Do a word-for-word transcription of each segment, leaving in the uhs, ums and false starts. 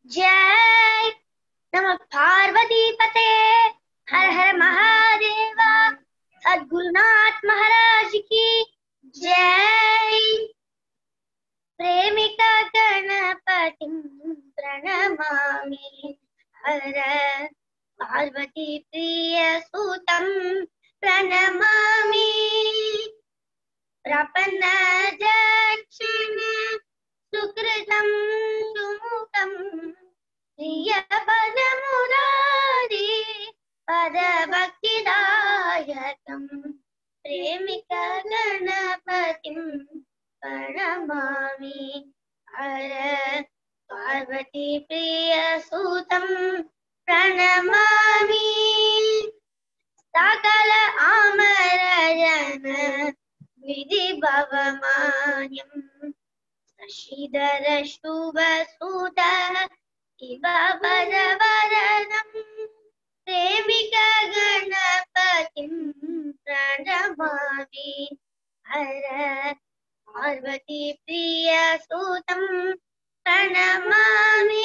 जय नमः पार्वती पते हर हर महादेवा। सद्गुरुनाथ महाराज की जय। प्रेमिका गणपतिं प्रणमामि हर पार्वती प्रिय सुतं प्रणमामि। प्रपन्न दक्षिण सुकृतं सुमुखं प्रियपदमुरारी पदभक्तिदायकं प्रेमिका गणपतिं प्रणमामि हर पार्वती प्रिय सुतं प्रणमामि। सकल आमरजन विधि भवमान्यं शशिधर शुभ सुत इव वरवरदं प्रेमिका गणपतिं प्रणमामि हर पार्वती प्रिय सुतं प्रणमामि।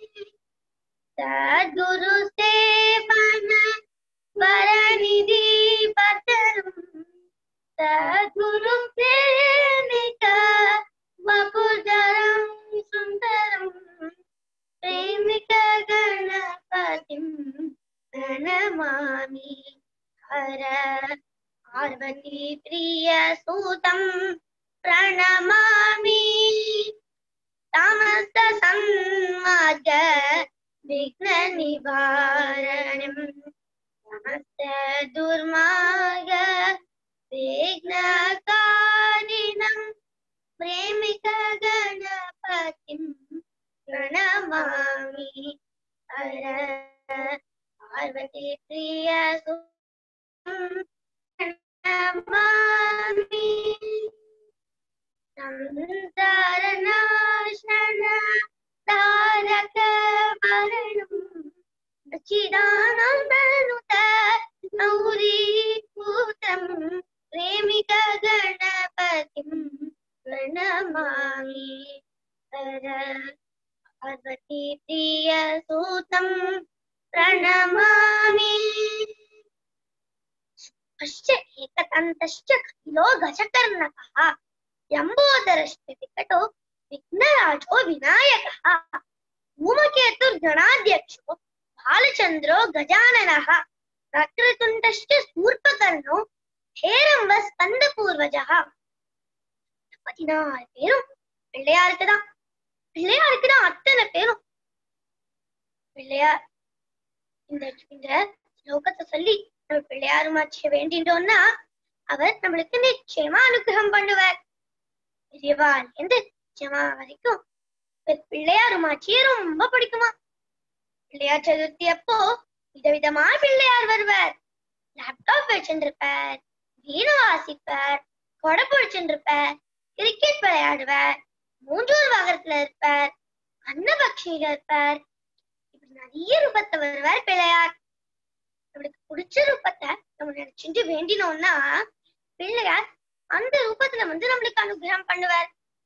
सद्गुरु सेवन वरनिधि पतरं सद्गुरु प्रेमिका वपुधरं सुन्दरं प्रेमिका गणपतिं प्रणमामि हर पार्वती प्रिय सुतं प्रणमामि। समस्त सन्मार्ग विघ्न निवारणं समस्त दुर्मार्ग विघ्नकारिणं प्रेमिका गणपतिं प्रणमामि हर पार्वती प्रिय सुतं प्रणमामि। संसारनाशन तारक वर्णं चिदानन्दनुत गौरीभूतं प्रेमिका गणपतिं प्रणमामि हर पार्वती प्रिय सुतं प्रणमामि। शुभश्च एकदन्तश्च खिलो गजकर्णकः लम्बोदरश्च विकटो विघ्नराजो विनायकः धूमकेतुर्गणाध्यक्षो बालचन्द्रो गजाननः वक्रतुण्डश्च शूर्पकर्णो हेरम्ब स्कन्दपूर्वजः। பதினாறு பேரும் பிள்ளையாருக்கு தான் பிள்ளையாருக்கு தான் அத்தனை பேரும் பிள்ளையார் இந்த இந்த ஸ்லோகத்தை சொல்லி நம்ம பிள்ளையாரு மாச்சிய வேண்டிட்டோம்னா அவர் நம்மளுக்கு நிச்சயமா அனுகிரகம் பண்ணுவார். பெரியவாள் என்று நிச்சயமா வரைக்கும் பிள்ளையாரு மாச்சிய ரொம்ப பிடிக்குமா. பிள்ளையார் சதுர்த்தி அப்போ விதவிதமா பிள்ளையார் வருவார். லேப்டாப் வச்சுருப்பார், வீணை வாசிப்பார், கொடை பிடிச்சுருப்பார், கிரிக்கெட் விளையாடுவார், மூஞ்சூர் வாகனத்துல இருப்பார், அன்னபக்ஷியில இருப்பார். இப்படி நிறைய ரூபத்தை வருவார் பிள்ளையார். நம்மளுக்கு பிடிச்ச ரூபத்தை நம்ம நினைச்சுட்டு வேண்டினோம்னா பிள்ளையார் அந்த ரூபத்துல வந்து நம்மளுக்கு அனுகிரகம் பண்ணுவார்.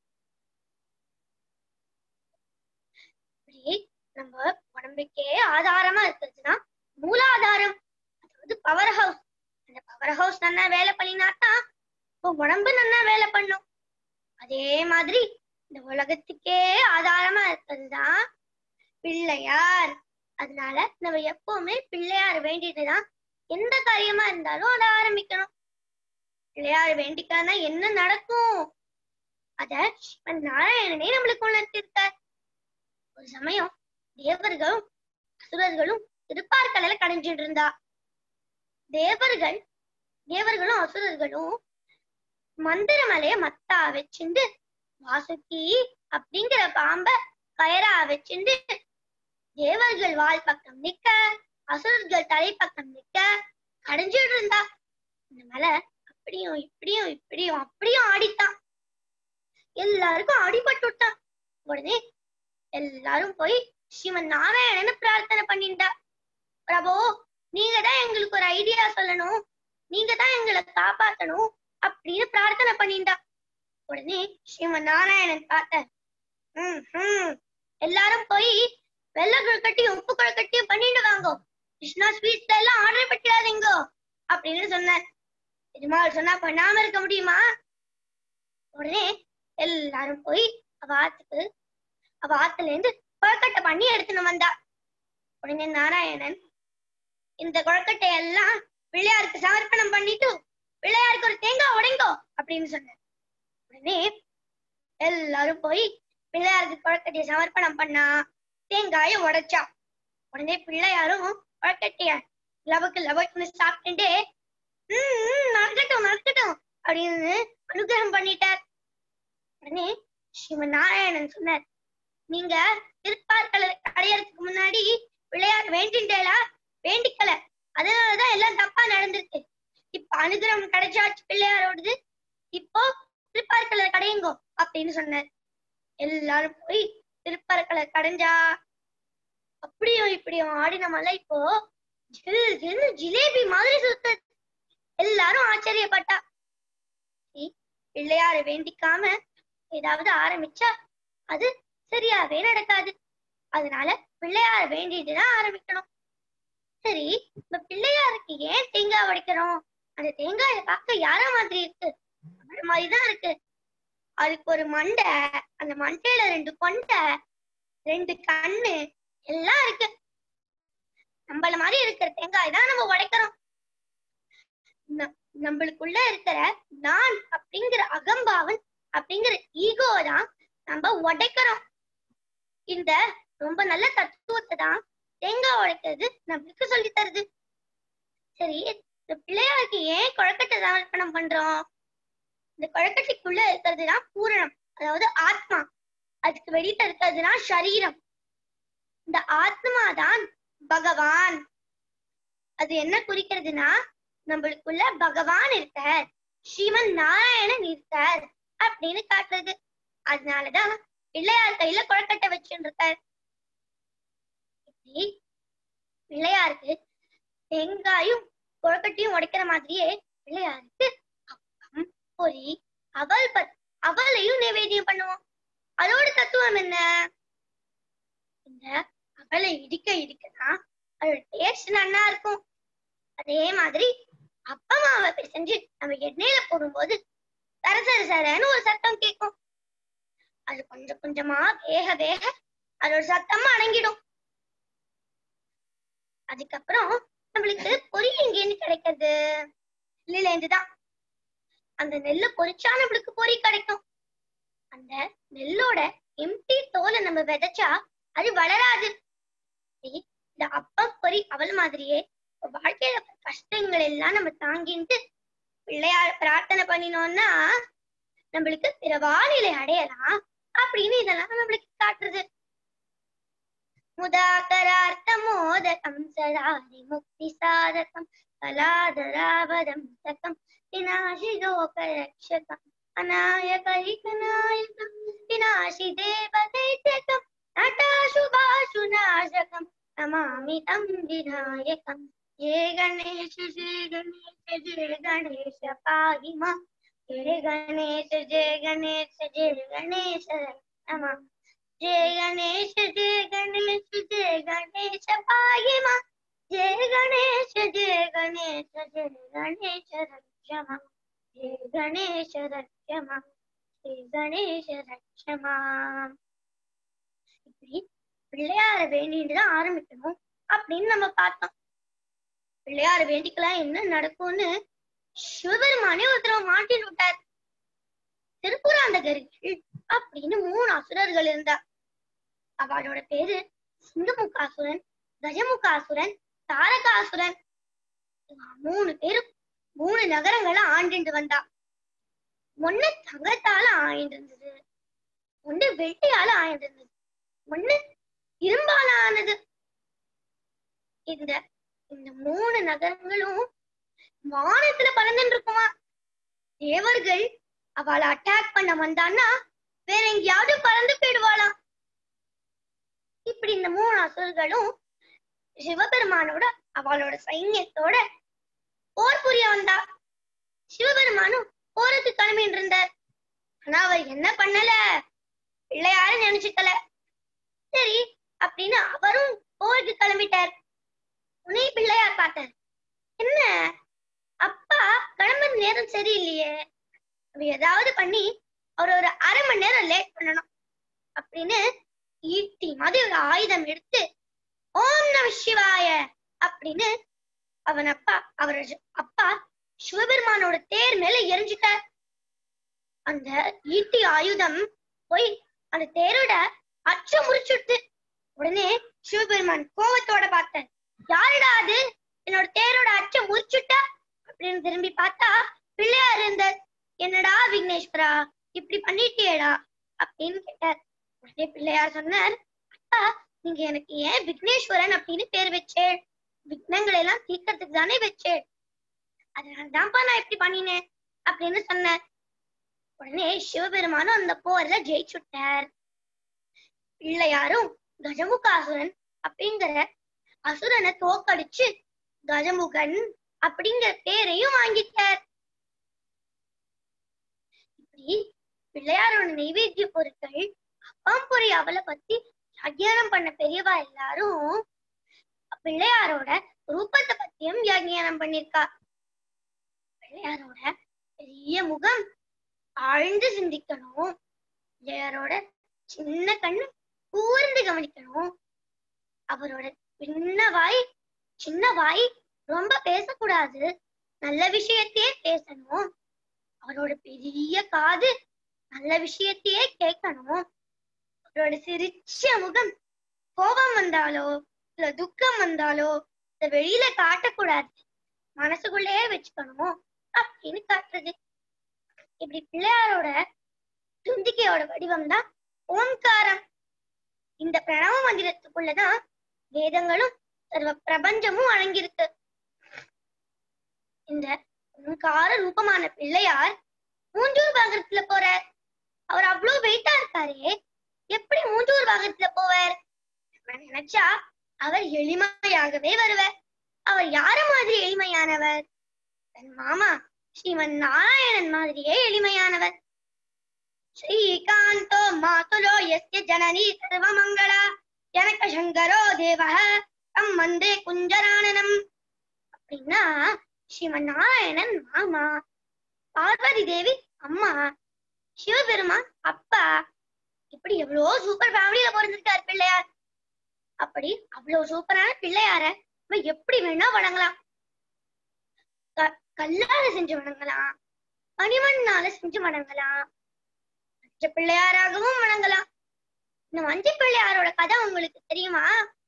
இப்படி நம்ம உடம்புக்கே ஆதாரமா இருக்கிறதுனா மூலாதாரம், அதாவது பவர் ஹவுஸ். அந்த பவர் ஹவுஸ் நல்லா வேலை பண்ணினாதான் உடம்பு நல்லா வேலை பண்ணும். அதே மாதிரி இந்த உலகத்துக்கே ஆதாரமா இருக்கிறதுதான் பிள்ளையார். அதனால நம்ம எப்பவுமே பிள்ளையார் வேண்டிட்டுதான் எந்த காரியமா இருந்தாலும் அதை ஆரம்பிக்கணும். பிள்ளையார் வேண்டிக்கானா என்ன நடக்கும் அத சிவன் நாராயணனே நம்மளுக்கு உணர்த்திருக்கார். ஒரு சமயம் தேவர்களும் அசுரர்களும் திருப்பார்கடல கடைஞ்சிட்டு இருந்தா. தேவர்கள் தேவர்களும் அசுரர்களும் மந்திரமலைய மத்தா வச்சுண்டு வாசுகி அப்படிங்கிற பாம்ப கயரா வச்சுண்டு தேவர்கள் வால் பக்கம் நிக்க அசுரர்கள் தலை பக்கம் நிக்க கடைஞ்சிட்டு இருந்தா. இந்த மலை அப்படியும் இப்படியும் இப்படியும் அப்படியும் ஆடித்தான். எல்லாருக்கும் அடிபட்டு விட்டான். உடனே எல்லாரும் போய் ஸ்ரீமன் நாராயணன்னு பிரார்த்தனை பண்ணிட்டா. பிரபோ, நீங்க தான் எங்களுக்கு ஒரு ஐடியா சொல்லணும், நீங்க தான் எங்களை காப்பாத்தணும் அப்படின்னு பிரார்த்தனை பண்ணிட்டா. உடனே ஸ்ரீமன் நாராயணன் பார்த்த, ஹம் ஹம் எல்லாரும் போய் வெள்ளை கொழுக்கட்டையும் உப்பு கொழுக்கட்டையும் பண்ணிட்டு வாங்கோ, கிருஷ்ணா ஸ்வீட்ஸ்ல எல்லாம் ஆர்டர் பண்ணிடாதீங்கோ அப்படின்னு சொன்னார். பெருமாள் சொன்னா பண்ணாம இருக்க முடியுமா? உடனே எல்லாரும் போய் அவ ஆத்துக்கு அவ ஆத்துல இருந்து கொழுக்கட்டை பண்ணி எடுத்துன்னு வந்தா. உடனே நாராயணன் இந்த கொழுக்கட்டை எல்லாம் பிள்ளையாருக்கு சமர்ப்பணம் பண்ணிட்டு பிள்ளையாருக்கு ஒரு தேங்காய் உடைங்கோ அப்படின்னு சொன்னார். உடனே எல்லாரும் போய் பிள்ளையாருக்கு கொழுக்கட்டையை சமர்ப்பணம் பண்ணா, தேங்காய உடைச்சா. உடனே பிள்ளையாரும் கொழுக்கட்டைய லவக்கு லவக்குன்னு சாப்பிட்டுட்டே உம் நடக்கட்டும் நடக்கட்டும் அப்படின்னு அனுகிரகம் பண்ணிட்டார். உடனே ஸ்ரீமன் நாராயணன் சொன்னார், நீங்க திருப்பார்களை அடையறதுக்கு முன்னாடி பிள்ளையார் வேண்டிண்டேலா? வேண்டிக்கல, அதனாலதான் எல்லாம் தப்பா நடந்திருக்கு. இப்ப அனுகிரகம் கிடைச்சாச்சு பிள்ளையாரோடது, இப்போ திருப்பார்களை கடையுங்கோ அப்படின்னு சொன்னார். எல்லாரும் போய் திருப்பார்களை கடைஞ்சா. அப்படியும் இப்படியும் ஆடின மலை இப்போ ஜில் ஜில் ஜிலேபி மாதிரி சுத்தது. எல்லாரும் ஆச்சரியப்பட்டா. பிள்ளையார வேண்டிக்காம ஏதாவது ஆரம்பிச்சா அது சரியாவே நடக்காது. அதனால பிள்ளையார வேண்டிட்டுதான் ஆரம்பிக்கணும். சரி, இந்த பிள்ளையாருக்கு ஏன் தேங்காய் உடைக்கிறோம்? அந்த தேங்காயை பார்க்க யார மாதிரி இருக்கு? அந்த மாதிரிதான் இருக்கு. அதுக்கு ஒரு மண்டை, அந்த மண்டையில ரெண்டு கொண்டை, ரெண்டு கண்ணு எல்லாம் இருக்கு. நம்மள மாதிரி இருக்கிற தேங்காய் தான் நம்ம உடைக்கிறோம். நம்மளுக்குள்ள இருக்கிற நான் அப்படிங்கிற அகம்பாவன் அப்படிங்கிற ஈகோ தான் நம்ம உடைக்கிறோம். இந்த ரொம்ப நல்ல தத்துவத்தை தான் தேங்காய் உடைக்கிறது நம்மளுக்கு சொல்லி தருது. சரி, இந்த பிள்ளையாருக்கு ஏன் கொழுக்கட்டை சமர்ப்பணம் பண்றோம்? இந்த கொழுக்கட்டைக்குள்ள இருக்கிறதுதான் பூரணம், அதாவது ஆத்மா. அதுக்கு வெளியில இருக்கிறதுனா சரீரம். இந்த ஆத்மா தான் பகவான். அது என்ன குறிக்கிறதுனா நம்மளுக்குள்ள பகவான் இருக்கார், ஸ்ரீமன் நாராயணன் இருக்கார் அப்படின்னு காட்டுறது. அதனாலதான் பிள்ளையார் கையில கொழுக்கட்டை வச்சுட்டு இருக்கார். பிள்ளையாருக்கு தேங்காயும் கொழுக்கட்டையும் உடைக்கிற மாதிரியே பிள்ளையாருக்கு அப்பம், பொரி, அவல் பத் அவளையும் நைவேத்தியம் பண்ணுவோம். அதோட தத்துவம் என்ன? இந்த அவலை இடிக்க இடிக்கதான் அதோட டேஸ்ட் நல்லா இருக்கும். அதே மாதிரி அப்பமாவை பிசைஞ்சு நம்ம எண்ணெயில போடும்போது சர சர சரன்னு ஒரு சத்தம் கேட்கும். அது கொஞ்சம் கொஞ்சமா வேக வேக அதோட சத்தமா அடங்கிடும். அதுக்கப்புறம் நம்மளுக்கு பொரி எங்கேன்னு கிடைக்கிறது? நெல்லுல இருந்துதான். அந்த நெல்லை பொரிச்சா நம்மளுக்கு பொரி கிடைக்கும். அந்த நெல்லோட எம்டி தோலை நம்ம விதைச்சா அது வளராது. இந்த அப்பம் பொரி அவள் மாதிரியே வாழ்க்கையில கஷ்டங்கள் எல்லாம் நம்ம தாங்கிட்டு பிள்ளையார பிரார்த்தனை பண்ணினோம்னா நம்மளுக்கு பிறவா நிலை அடையலாம் அப்படின்னு இதெல்லாம் நம்மளுக்கு காட்டுறது. முதாகரார்த்த மோதகம் சராரி முக்தி சாதகம் கலாதராவதம் சகம் விநாசி லோக ரக்ஷகம் அநாயகரிகநாயகம் விநாசி தேவதைத்யகம் நட்டாசுபாசு நாசகம் நமாமி தம் விநாயகம். ஜெய கணேஷ ஜெய கணேஷ ஜெய கணேஷ பாஹி மாம். ஜெய கணேஷ ஜெய கணேஷ ஜெய கணேஷ நம. ஜெய கணேஷ ஜெய கணேஷ ஜெய கணேஷ பாஹி மாம். ஜெய கணேஷ ஜெய கணேஷ ஜெய கணேஷ ரக்ஷமா. ஜெய கணேஷ ரக்ஷமா. ஜெய கணேஷ ரக்ஷமா. இப்படி பிள்ளையார வேண்டிட்டுதான் ஆரம்பிக்கணும் அப்படின்னு நம்ம பார்த்தோம். பிள்ளையார வேண்டிக்கலாம் என்ன நடக்கும்னு சிவபெருமானே ஒரு தடவை மாட்டில் விட்டார். திருப்புராந்தகர்கள் அப்படின்னு மூணு அசுரர்கள் இருந்தா. அவளோட பேரு சிங்கமுகாசுரன், கஜமுகாசுரன், தாரகாசுரன். மூணு பேரும் மூணு நகரங்களை ஆண்டு வந்தா. ஒண்ணு தங்கத்தால ஆயிட்டு இருந்தது, ஒண்ணு வெள்ளியால ஆயிட்டு இருந்தது, ஒண்ணு இரும்பால ஆனது. இந்த இந்த மூணு நகரங்களும் வானத்துல பறந்துட்டு இருக்குமா. தேவர்கள் அவளை அட்டாக் பண்ண வந்தான்னா வேற எங்கேயாவது பறந்து போயிடுவாளாம். இப்படி இந்த மூணு அசுரர்களும் சிவபெருமானோட அவளோட சைன்யத்தோட போர் புரிய வந்தா. சிவபெருமானும் போருக்கு கிளம்பிட்டு இருந்தார். ஆனா அவர் என்ன பண்ணல, பிள்ளையாரு நினைச்சுக்கல. சரி, அப்படின்னு அவரும் போருக்கு கிளம்பிட்டார். உன்னை பிள்ளையார் பார்த்தார். என்ன அப்பா கிளம்புற நேரம் சரியில்லையே, ஏதாவது பண்ணி அவர் ஒரு அரை மணி நேரம் லேட் பண்ணணும் அப்படின்னு ஈட்டி மாதிரி ஒரு ஆயுதம் எடுத்து ஓம் நம சிவாய அப்படின்னு அவன் அப்பா அவர் அப்பா சிவபெருமானோட தேர் மேல எரிஞ்சிட்டார். அந்த ஈட்டி ஆயுதம் போய் அந்த தேரோட அச்சம் முறிச்சுட்டு. உடனே சிவபெருமான் கோபத்தோட பார்த்தார். யாருடா அது என்னோட தேரோட அச்சம் முறிச்சுட்டா அப்படின்னு திரும்பி பார்த்தா பிள்ளையார் இருந்தார். என்னடா விக்னேஸ்வரா இப்படி பண்ணிட்டியேடா அப்படின்னு கேட்டார். உடனே பிள்ளையார் சொன்னார், அப்பா நீங்க எனக்கு ஏன் விக்னேஸ்வரன் அப்படின்னு பேர் வச்சே, விக்னங்களை எல்லாம் தீர்க்கறதுக்கு தானே வச்சே, அதனாலதான்ப்பா நான் இப்படி பண்ணினேன் அப்படின்னு சொன்னார். உடனே சிவபெருமானும் அந்த போர்ல ஜெயிச்சுட்டார். பிள்ளையாரும் கஜமுகாசுரன் அப்படிங்கிற அசுரனை தோக்கடிச்சு கஜமுகன் அப்படிங்கிற பேரையும் வாங்கிட்டார். இப்படி பிள்ளையாரோட நைவேத்திய பொருட்கள் அப்பாம்பொரி அவளை பத்தி வியாக்கியானம் பண்ண பெரியவா எல்லாரும் பிள்ளையாரோட ரூபத்தை பத்தியும் வியாக்கியானம் பண்ணிருக்கா. பிள்ளையாரோட பெரிய முகம் ஆழ்ந்து சிந்திக்கணும், பிள்ளையாரோட சின்ன கண்ணு கூர்ந்து கவனிக்கணும், அவரோட சின்ன வாய் சின்ன வாய் ரொம்ப பேசக்கூடாது, நல்ல விஷயத்தையே பேசணும், அவரோட பெரிய காது நல்ல விஷயத்தையே கேட்கணும், அவரோட சிரிச்ச முகம் கோபம் வந்தாலோ இல்ல துக்கம் வந்தாலோ இத வெளியில காட்டக்கூடாது, மனசுக்குள்ளேயே வச்சுக்கணும் அப்படின்னு காட்டுறது. இப்படி பிள்ளையாரோட துந்திக்கையோட வடிவம் தான் ஓம்காரம். இந்த பிரணவ மந்திரத்துக்குள்ளதான் வேதங்களும் சர்வ பிரபஞ்சமும் அடங்கியிருக்கு. இந்த ஓம்கார ரூபமான பிள்ளையார் மூஞ்சூர் பாகத்துல போறார். அவர் அவ்வளவு வெயிட்டா இருக்காரே, எப்படி மூஞ்சூர் பாகத்துல போவார்? நினைச்சா அவர் எளிமையாகவே வருவார். அவர் யார மாதிரி எளிமையானவர்? தன் மாமா ஸ்ரீமன் நாராயணன் மாதிரியே எளிமையானவர். ஸ்ரீகாந்தோ மாதுலோ யஸ்ய ஜனனி சர்வமங்களா ஜனக சங்கரோ தேவஹ தம் வந்தே குஞ்சரானனம் அப்படின்னா ஸ்ரீமன் நாராயணன் மாமா, பார்வதி தேவி அம்மா, சிவபெருமான் அப்பா. இப்படி எவ்வளவு சூப்பர் ஃபேமிலியில பிறந்திருக்காரு பிள்ளையார். அப்படி அவ்வளவு சூப்பரான பிள்ளையார நம்ம எப்படி வேணா வணங்கலாம். கல்லால செஞ்சு வணங்கலாம், மணிமண்ணால செஞ்சு வணங்கலாம், மஞ்ச பிள்ளையாராகவும் வணங்கலாம். இந்த மஞ்ச பிள்ளையாரோட கதை உங்களுக்கு தெரியுமா?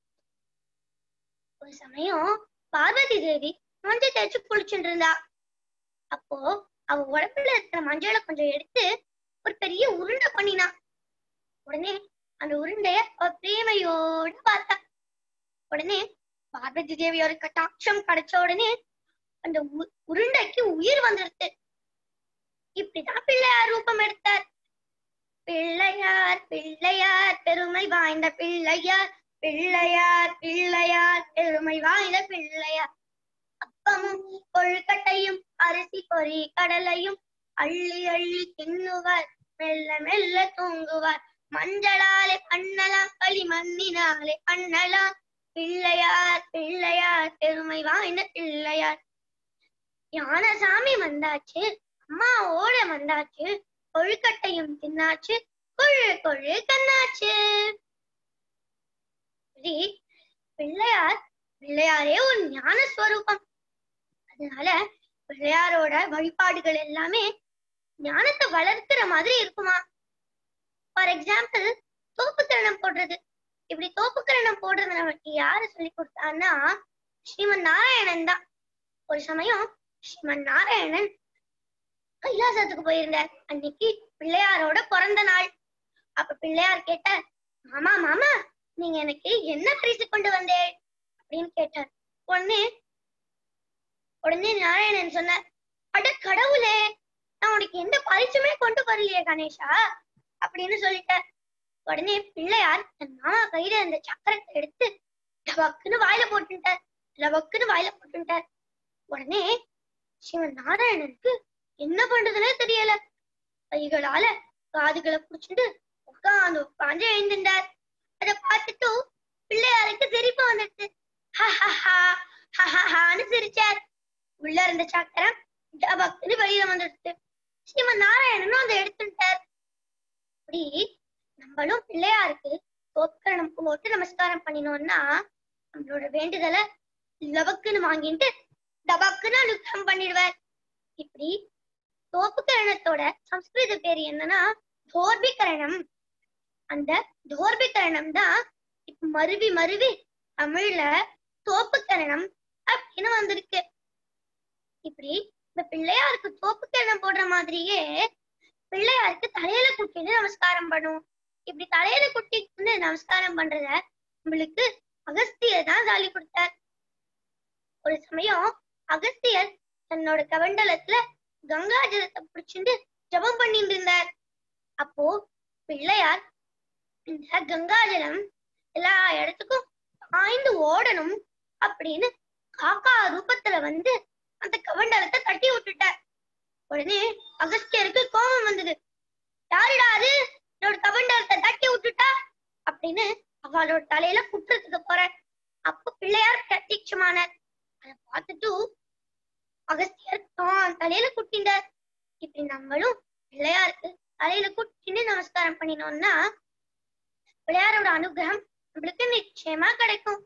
ஒரு சமயம் பார்வதி தேவி மஞ்சள் தேய்ச்சி குளிச்சுட்டு இருந்தா. அப்போ அவ உடம்புல இருக்கிற மஞ்சளை கொஞ்சம் எடுத்து ஒரு பெரிய உருண்டை பண்ணினா. உடனே அந்த உருண்டைய அவ பிரேமையோட பார்த்தா. உடனே பார்வதி தேவியோட கட்டாட்சம் கிடைச்ச உடனே அந்த உருண்டைக்கு உயிர் வந்துருச்சு. இப்படிதான் பிள்ளையார் ரூபம் எடுத்தார். பிள்ளையார் பிள்ளையார் பெருமை வாய்ந்த பிள்ளையார், பிள்ளையார் பிள்ளையார் பெருமை வாய்ந்த பிள்ளையார். அப்பமும் கொழுக்கட்டையும் அரிசி பொறி கடலையும் அள்ளி அள்ளி தின்னுவார், மெல்ல மெல்ல தூங்குவார், மஞ்சளாலே பண்ணலாம் களி மண்ணினாலே பண்ணலாம், பிள்ளையார் பிள்ளையார் பெருமை வாய்ந்த பிள்ளையார். ஞானசாமி வந்தாச்சு, அம்மா ஓட வந்தாச்சு, கொழுக்கட்டையும் தின்னாச்சு, கொழு கொழு கண்ணாச்சு. பிள்ளையார் பிள்ளையாரே ஒரு ஞான ஸ்வரூபம். அதனால பிள்ளையாரோட வழிபாடுகள் எல்லாமே ஞானத்தை வளர்க்கிற மாதிரி இருக்குமா. ஃபார் எக்ஸாம்பிள் தோப்புக்கரணம் போடுறது. இப்படி தோப்புக்கரணம் போடுறது நமக்கு யாரு சொல்லி கொடுத்தான்னா ஸ்ரீமன் நாராயணன் தான். ஒரு சமயம் ஸ்ரீமன் நாராயணன் கைலாசத்துக்கு போயிருந்தார். அன்னைக்கு பிள்ளையாரோட பிறந்த நாள். அப்ப பிள்ளையார் கேட்டார், மாமா மாமா நீங்க எனக்கு என்ன பரிசு கொண்டு வந்தேன் அப்படின்னு கேட்டார். உடனே உடனே நாராயணன் சொன்னார், அட கடவுளே, நான் உனக்கு எந்த பரிசுமே கொண்டு வரலையே கணேஷா அப்படின்னு சொல்லிட்டார். உடனே பிள்ளையார் தன் மாமா கையில அந்த சக்கரத்தை எடுத்து லவக்குன்னு வாயில போட்டுட்டார் லவக்குன்னு வாயில போட்டுட்டார். உடனே சிவன் நாராயணனுக்கு என்ன பண்றதுன்னே தெரியல. கைகளால காதுகளை புடிச்சுட்டு உட்காந்து உட்காந்து எழுந்திருந்தார். அதை பார்த்துட்டு சிரிச்சார். உள்ள இருந்த சக்கரம் டபக்குன்னு வெளியில வந்துடுச்சு. ஸ்ரீமன் நாராயணனும் அதை எடுத்துட்டார். அப்படி நம்மளும் பிள்ளையாருக்கு தோக்கரணம் போட்டு நமஸ்காரம் பண்ணினோம்னா நம்மளோட வேண்டுதலை லவக்குன்னு வாங்கிட்டு டபக்குன்னு அனுகிரகம் பண்ணிடுவார். இப்படி தோப்புக்கரணத்தோட சம்ஸ்கிருத பேர் என்னன்னா தோர்பிகரணம். அந்த தோர்பிகரணம் தான் இப்ப மருவி மருவி தமிழ்ல தோப்புக்கரணம் அப்படின்னு வந்திருக்கு. இப்படி இந்த பிள்ளையாருக்கு தோப்புக்கரணம் போடுற மாதிரியே பிள்ளையாருக்கு தலையில குட்டின்னு நமஸ்காரம் பண்ணுவோம். இப்படி தலையில குட்டின்னு நமஸ்காரம் பண்றத நம்மளுக்கு அகஸ்தியர் தான் சொல்லி கொடுத்தார். ஒரு சமயம் அகஸ்தியர் தன்னோட கமண்டலத்துல கங்கா ஜலத்தை பிடிச்சிட்டு ஜபம் பண்ணிட்டு இருந்தார். அப்போ பிள்ளையார் இந்த கங்கா ஜலம் எல்லா இடத்துக்கும் பாய்ந்து ஓடணும் அப்படின்னு காக்கா ரூபத்துல வந்து அந்த கமண்டலத்தை தட்டி விட்டுட்டார். உடனே அகஸ்தியருக்கு கோபம் வந்தது. யாருடா அது என்னோட கமண்டலத்தை தட்டி விட்டுட்டா அப்படின்னு அவளோட தலையில குட்டுறதுக்கு போற. அப்ப பிள்ளையார் பிரத்யட்சமானார். அதை பார்த்துட்டு அகஸ்தியர் தான் தலையில குட்டிண்டார். இப்படி நம்மளும் பிள்ளையாருக்கு தலையில குட்டின்னு நமஸ்காரம் பண்ணினோம்னா பிள்ளையாரோட அனுகிரகம் நம்மளுக்கு நிச்சயமா கிடைக்கும்.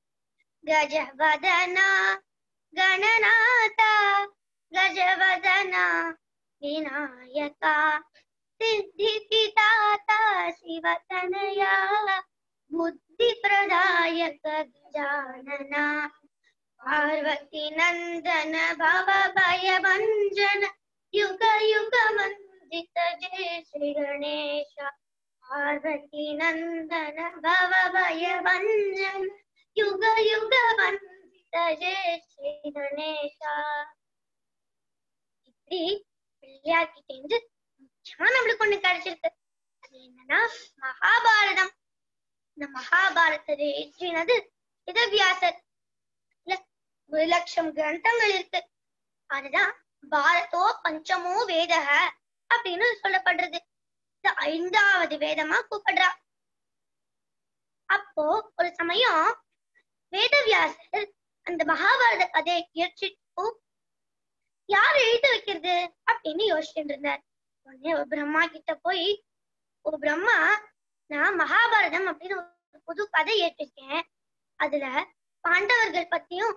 கஜவதனா கணநாதா கஜவதனா விநாயகா சித்தி பிதாதா சிவதனயா புத்தி பிரதாயக கஜானனா பார்வதி நந்தன பவ பய பஞ்சன யுக யுக வந்தித ஜெய ஸ்ரீ கணேஷ பார்வதி நந்தன பவ பய பஞ்சன யுக யுக வந்தித ஜெய ஸ்ரீ கணேஷ. இப்படி பிள்ளையார்கிட்ட இருந்து முக்கியமா நம்மளுக்கு ஒண்ணு கிடைச்சிருக்கு. அது என்னன்னா மகாபாரதம். இந்த மகாபாரதத்தை எழுதினது வேதவியாசர். ஒரு லட்சம் கிரந்தங்கள் இருக்கு. அதுதான் பாரதோ பஞ்சமோ வேதக அப்படின்னு சொல்லப்படுறது. இது ஐந்தாவது வேதமா கூப்பிடுறா. அப்போ ஒரு சமயம் வேதவியாசர் அந்த மகாபாரத கதையை இயற்றிட்டு யார் எழுத வைக்கிறது அப்படின்னு யோசிச்சுட்டு இருந்தார். உடனே ஒரு பிரம்மா கிட்ட போய், ஓ பிரம்மா, நான் மகாபாரதம் அப்படின்னு ஒரு புது கதை ஏற்றிருக்கேன். அதுல பாண்டவர்கள் பத்தியும்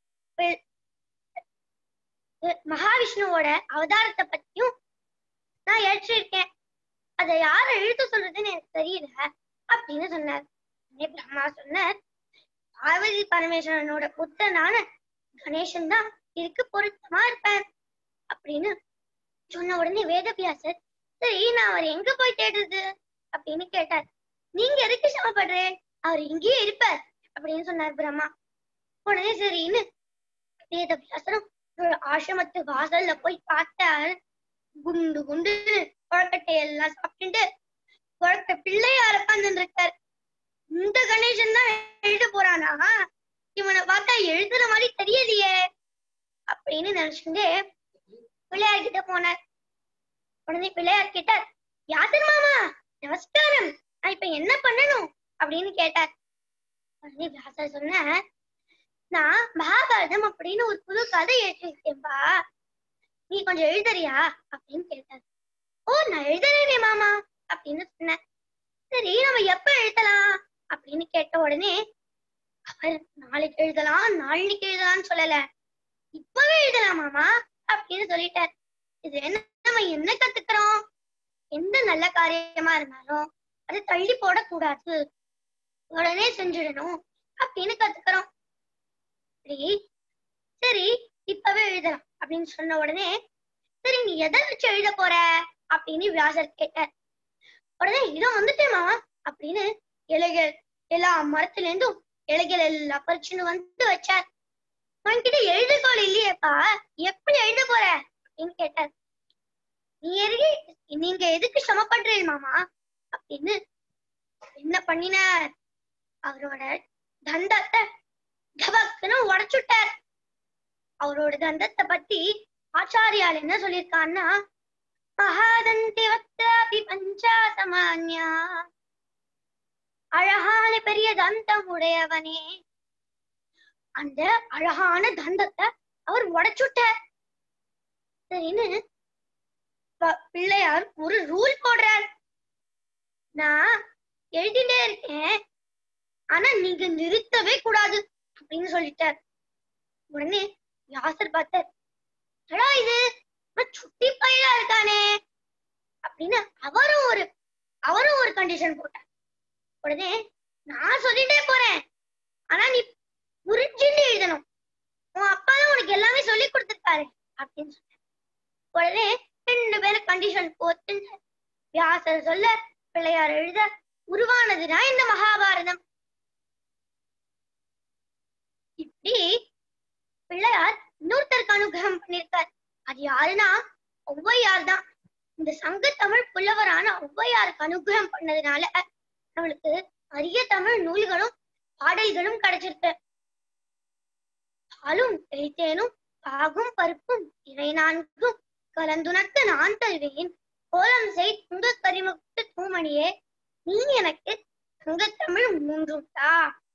மகாவிஷ்ணுவோட அவதாரத்தை பத்தியும் நான் ஏற்றிருக்கேன். அதை யார எழுத சொல்றதுன்னு எனக்கு தெரியல அப்படின்னு சொன்னார். பிரம்மா சொன்னார், பார்வதி பரமேஸ்வரனோட புத்திரனான கணேசன் தான் இதுக்கு பொருத்தமா இருப்பேன் அப்படின்னு சொன்ன உடனே வேதவியாசர், சரி நான் அவர் எங்க போய் தேடுறது அப்படின்னு கேட்டார். நீங்க எதுக்கு சமப்படுறேன், அவர் இங்கேயே இருப்பார் அப்படின்னு சொன்னார் பிரம்மா. உடனே சரின்னு வேதவியாசரும் ஒரு ஆசிரமத்து வாசல்ல போய் பார்த்தார். குண்டு குண்டு குழக்கட்டை எல்லாம் சாப்பிட்டு குழக்க பிள்ளையார உட்கார்ந்து இருக்கார். இந்த கணேசன் தான் எழுத போறானா, இவனை பார்த்தா எழுதுற மாதிரி தெரியலையே அப்படின்னு நினைச்சுட்டு பிள்ளையார் கிட்ட போனார். உடனே பிள்ளையார் கேட்டார், வியாசர் மாமா நமஸ்காரம், நான் இப்ப என்ன பண்ணணும் அப்படின்னு கேட்டார். உடனே வியாசர் சொன்ன, நான் மகாபாரதம் அப்படின்னு ஒரு புது கதை எழுதிருக்கேன்பா, நீ கொஞ்சம் எழுதுறியா அப்படின்னு கேட்டார். ஓ நான் எழுதுறேனே மாமா அப்படின்னு சொன்னேன். சரி நம்ம எப்ப எழுதலாம் அப்படின்னு கேட்ட உடனே அவர் நாளைக்கு எழுதலாம் நாளைக்கு எழுதலாம்னு சொல்லல, இப்பவே எழுதலாம் மாமா அப்படின்னு சொல்லிட்டார். இது என்ன, நம்ம என்ன கத்துக்கிறோம், எந்த நல்ல காரியமா இருந்தாலும் அதை தள்ளி போடக்கூடாது, உடனே செஞ்சிடணும் அப்படின்னு கத்துக்கிறோம். சரி சரி இப்பவே எழுதலாம் அப்படின்னு சொன்ன உடனே, சரி நீ எதை வச்சு எழுத போற அப்படின்னு வியாசர் கேட்டார். உடனே இதோ வந்துட்டேமா அப்படின்னு இலைகள் எல்லா மரத்துல இருந்தும் இலைகள் எல்லாம் பறிச்சுன்னு வந்து வச்சார். உன்கிட்ட எழுதுகோள் இல்லையேப்பா, எப்படி எழுத போற அப்படின்னு கேட்டார். நீ எதுக்கு நீங்க எதுக்கு சமப்படுறீங்க மாமா அப்படின்னு என்ன பண்ணினார், அவரோட தந்தத்தை தபக்குன்னு உடைச்சுட்டார். அவரோட தந்தத்தை பத்தி ஆச்சாரியால் என்ன சொல்லியிருக்கான்னா, மகாதந்தி வத்தாபி பஞ்சா சமான்யா, அழகான பெரிய தந்தம் உடையவனே, அந்த அழகான தந்தத்தை அவர் உடைச்சுட்டார். சரின்னு பிள்ளையார் ஒரு ரூல் போடுறார். நான் எழுதிட்டே இருக்கேன், ஆனா நீங்க நிறுத்தவே கூடாது அப்படின்னு சொல்லிட்டார். உடனே வியாசர் பார்த்தார், இது சுட்டி பையலா இருக்கானே அப்படின்னு அவரும் ஒரு அவரும் ஒரு கண்டிஷன் போட்டார். உடனே நான் சொல்லிட்டே போறேன், ஆனா நீ புரிஞ்சுட்டு எழுதணும், உன் அப்பா தான் உனக்கு எல்லாமே சொல்லி கொடுத்துருக்காரு அப்படின்னு சொன்னார். உடனே ரெண்டு பேரும் கண்டிஷன் போட்டு வியாசர் சொல்ல பிள்ளையார் எழுத உருவானதுதான் இந்த மகாபாரதம். இப்படி பிள்ளையார் இன்னொருத்தருக்கு அனுகிரகம் பண்ணிருக்கார். அது யாருன்னா ஔவையார் தான். இந்த சங்க தமிழ் புலவரான ஔவையாருக்கு அனுகிரகம் பண்ணதுனால நம்மளுக்கு அரிய தமிழ் நூல்களும் பாடல்களும் கிடைச்சிருக்கு. பாலும் எழுத்தேனும் பாகும் பருப்பும் இறை நான்கும் கலந்துனக்கு நான் தருவேன் கோலம் செய் துங்க கரிமுத்து தூமணியே நீ எனக்கு சங்கத்தமிழ் மூன்றும் தா.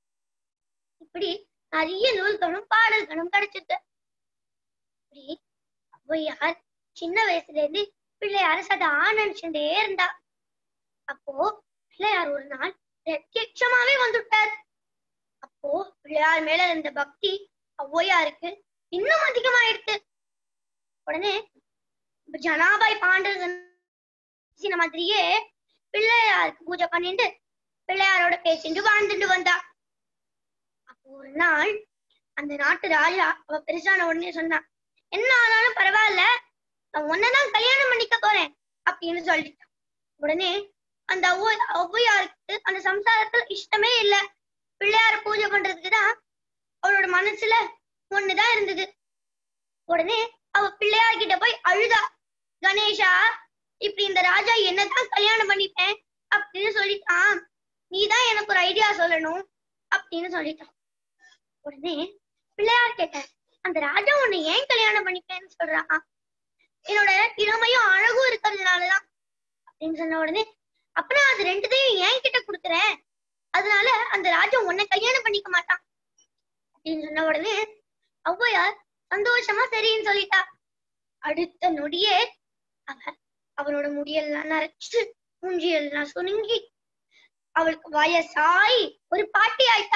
இப்படி நிறைய நூல்களும் பாடல்களும் கிடைச்சிருக்கு. இப்படி ஔவையார் சின்ன வயசுல இருந்து பிள்ளையார சதா நினைச்சுட்டே இருந்தா. அப்போ பிள்ளையார் ஒரு நாள் பிரத்யட்சமாவே வந்துட்டார். அப்போ பிள்ளையார் மேல இருந்த பக்தி ஔவையாருக்கு இன்னும் அதிகமாயிடுச்சு. உடனே ஜனாபாய் பாண்டர் மாதிரியே பிள்ளையாருக்கு பூஜை பண்ணிட்டு பிள்ளையாரோட பேசிட்டு வாழ்ந்துட்டு வந்தா. அப்போ ஒரு நாள் அந்த நாட்டு ராஜா அவ பெருசான உடனே சொன்னா, என்ன ஆனாலும் பரவாயில்ல, நான் உன்னதான் கல்யாணம் பண்ணிக்க போறேன் அப்படின்னு சொல்லிட்டான். உடனே அந்த ஔவை ஔவையாருக்கு அந்த சம்சாரத்துல இஷ்டமே இல்ல. பிள்ளையார பூஜை பண்றதுக்குதான் அவளோட மனசுல ஒண்ணுதான் இருந்தது. உடனே அவ பிள்ளையார்கிட்ட போய் அழுதா, கணேஷா இப்படி இந்த ராஜா என்னதான் கல்யாணம் பண்ணிப்பேன் அப்படின்னு சொல்லிட்டான், நீதான் எனக்கு ஒரு ஐடியா சொல்லணும் அப்படின்னு சொல்லிட்டான். உடனே பிள்ளையார் கேட்ட, அந்த ராஜா உன்னை ஏன் கல்யாணம் பண்ணிப்பேன்னு சொல்றான்? என்னோட இளமையும் அழகும் இருக்கிறதுனாலதான் அப்படின்னு சொன்ன உடனே, அப்புறம் அது ரெண்டுத்தையும் ஏன் கிட்ட கொடுக்குறேன், அதனால அந்த ராஜா உன்னை கல்யாணம் பண்ணிக்க மாட்டான் அப்படின்னு சொன்ன உடனே ஔவையார் சந்தோஷமா சரின்னு சொல்லிட்டா. அடுத்த நொடியே அவ அவனோட முடியெல்லாம் நரைச்சு மூஞ்சியெல்லாம் சுருங்கி அவளுக்கு வயசாய் ஒரு பாட்டி ஆயிட்டா.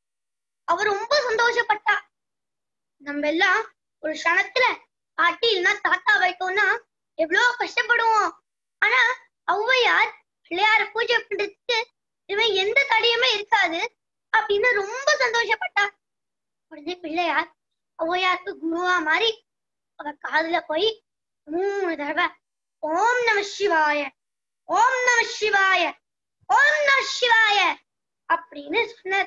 அவ ரொம்ப சந்தோஷப்பட்டா. நம்ம எல்லாம் ஒரு க்ஷணத்துல பாட்டி இல்லைன்னா தாத்தா வைக்கோம்னா எவ்வளவு கஷ்டப்படுவோம். ஆனா ஔவையார் பிள்ளையார பூஜை பண்றதுக்கு இவன் எந்த தடையுமே இருக்காது அப்படின்னு ரொம்ப சந்தோஷப்பட்டா. உடனே பிள்ளையார் ஔவையாருக்கு குருவா மாதிரி அவ காதுல போய் மூணு தடவை ஓம் நம சிவாய ஓம் நம சிவாய ஓம் நம சிவாய அப்படின்னு சொன்னார்.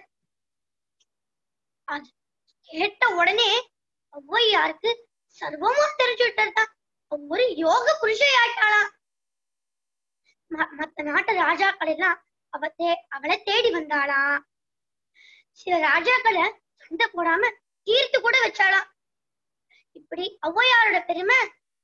அது கேட்ட உடனே ஔவையாருக்கு சர்வமும் தெரிஞ்சு விட்டா. ஒரு யோக புருஷை ஆயிட்டாளாம். மத்த நாட்டு ராஜாக்கள் எல்லாம் அவ தே அவளை தேடி வந்தாளாம். சில ராஜாக்களை சண்டை போடாம தீர்த்து கூட வச்சாளாம். இப்படி ஔவையாரோட பெருமை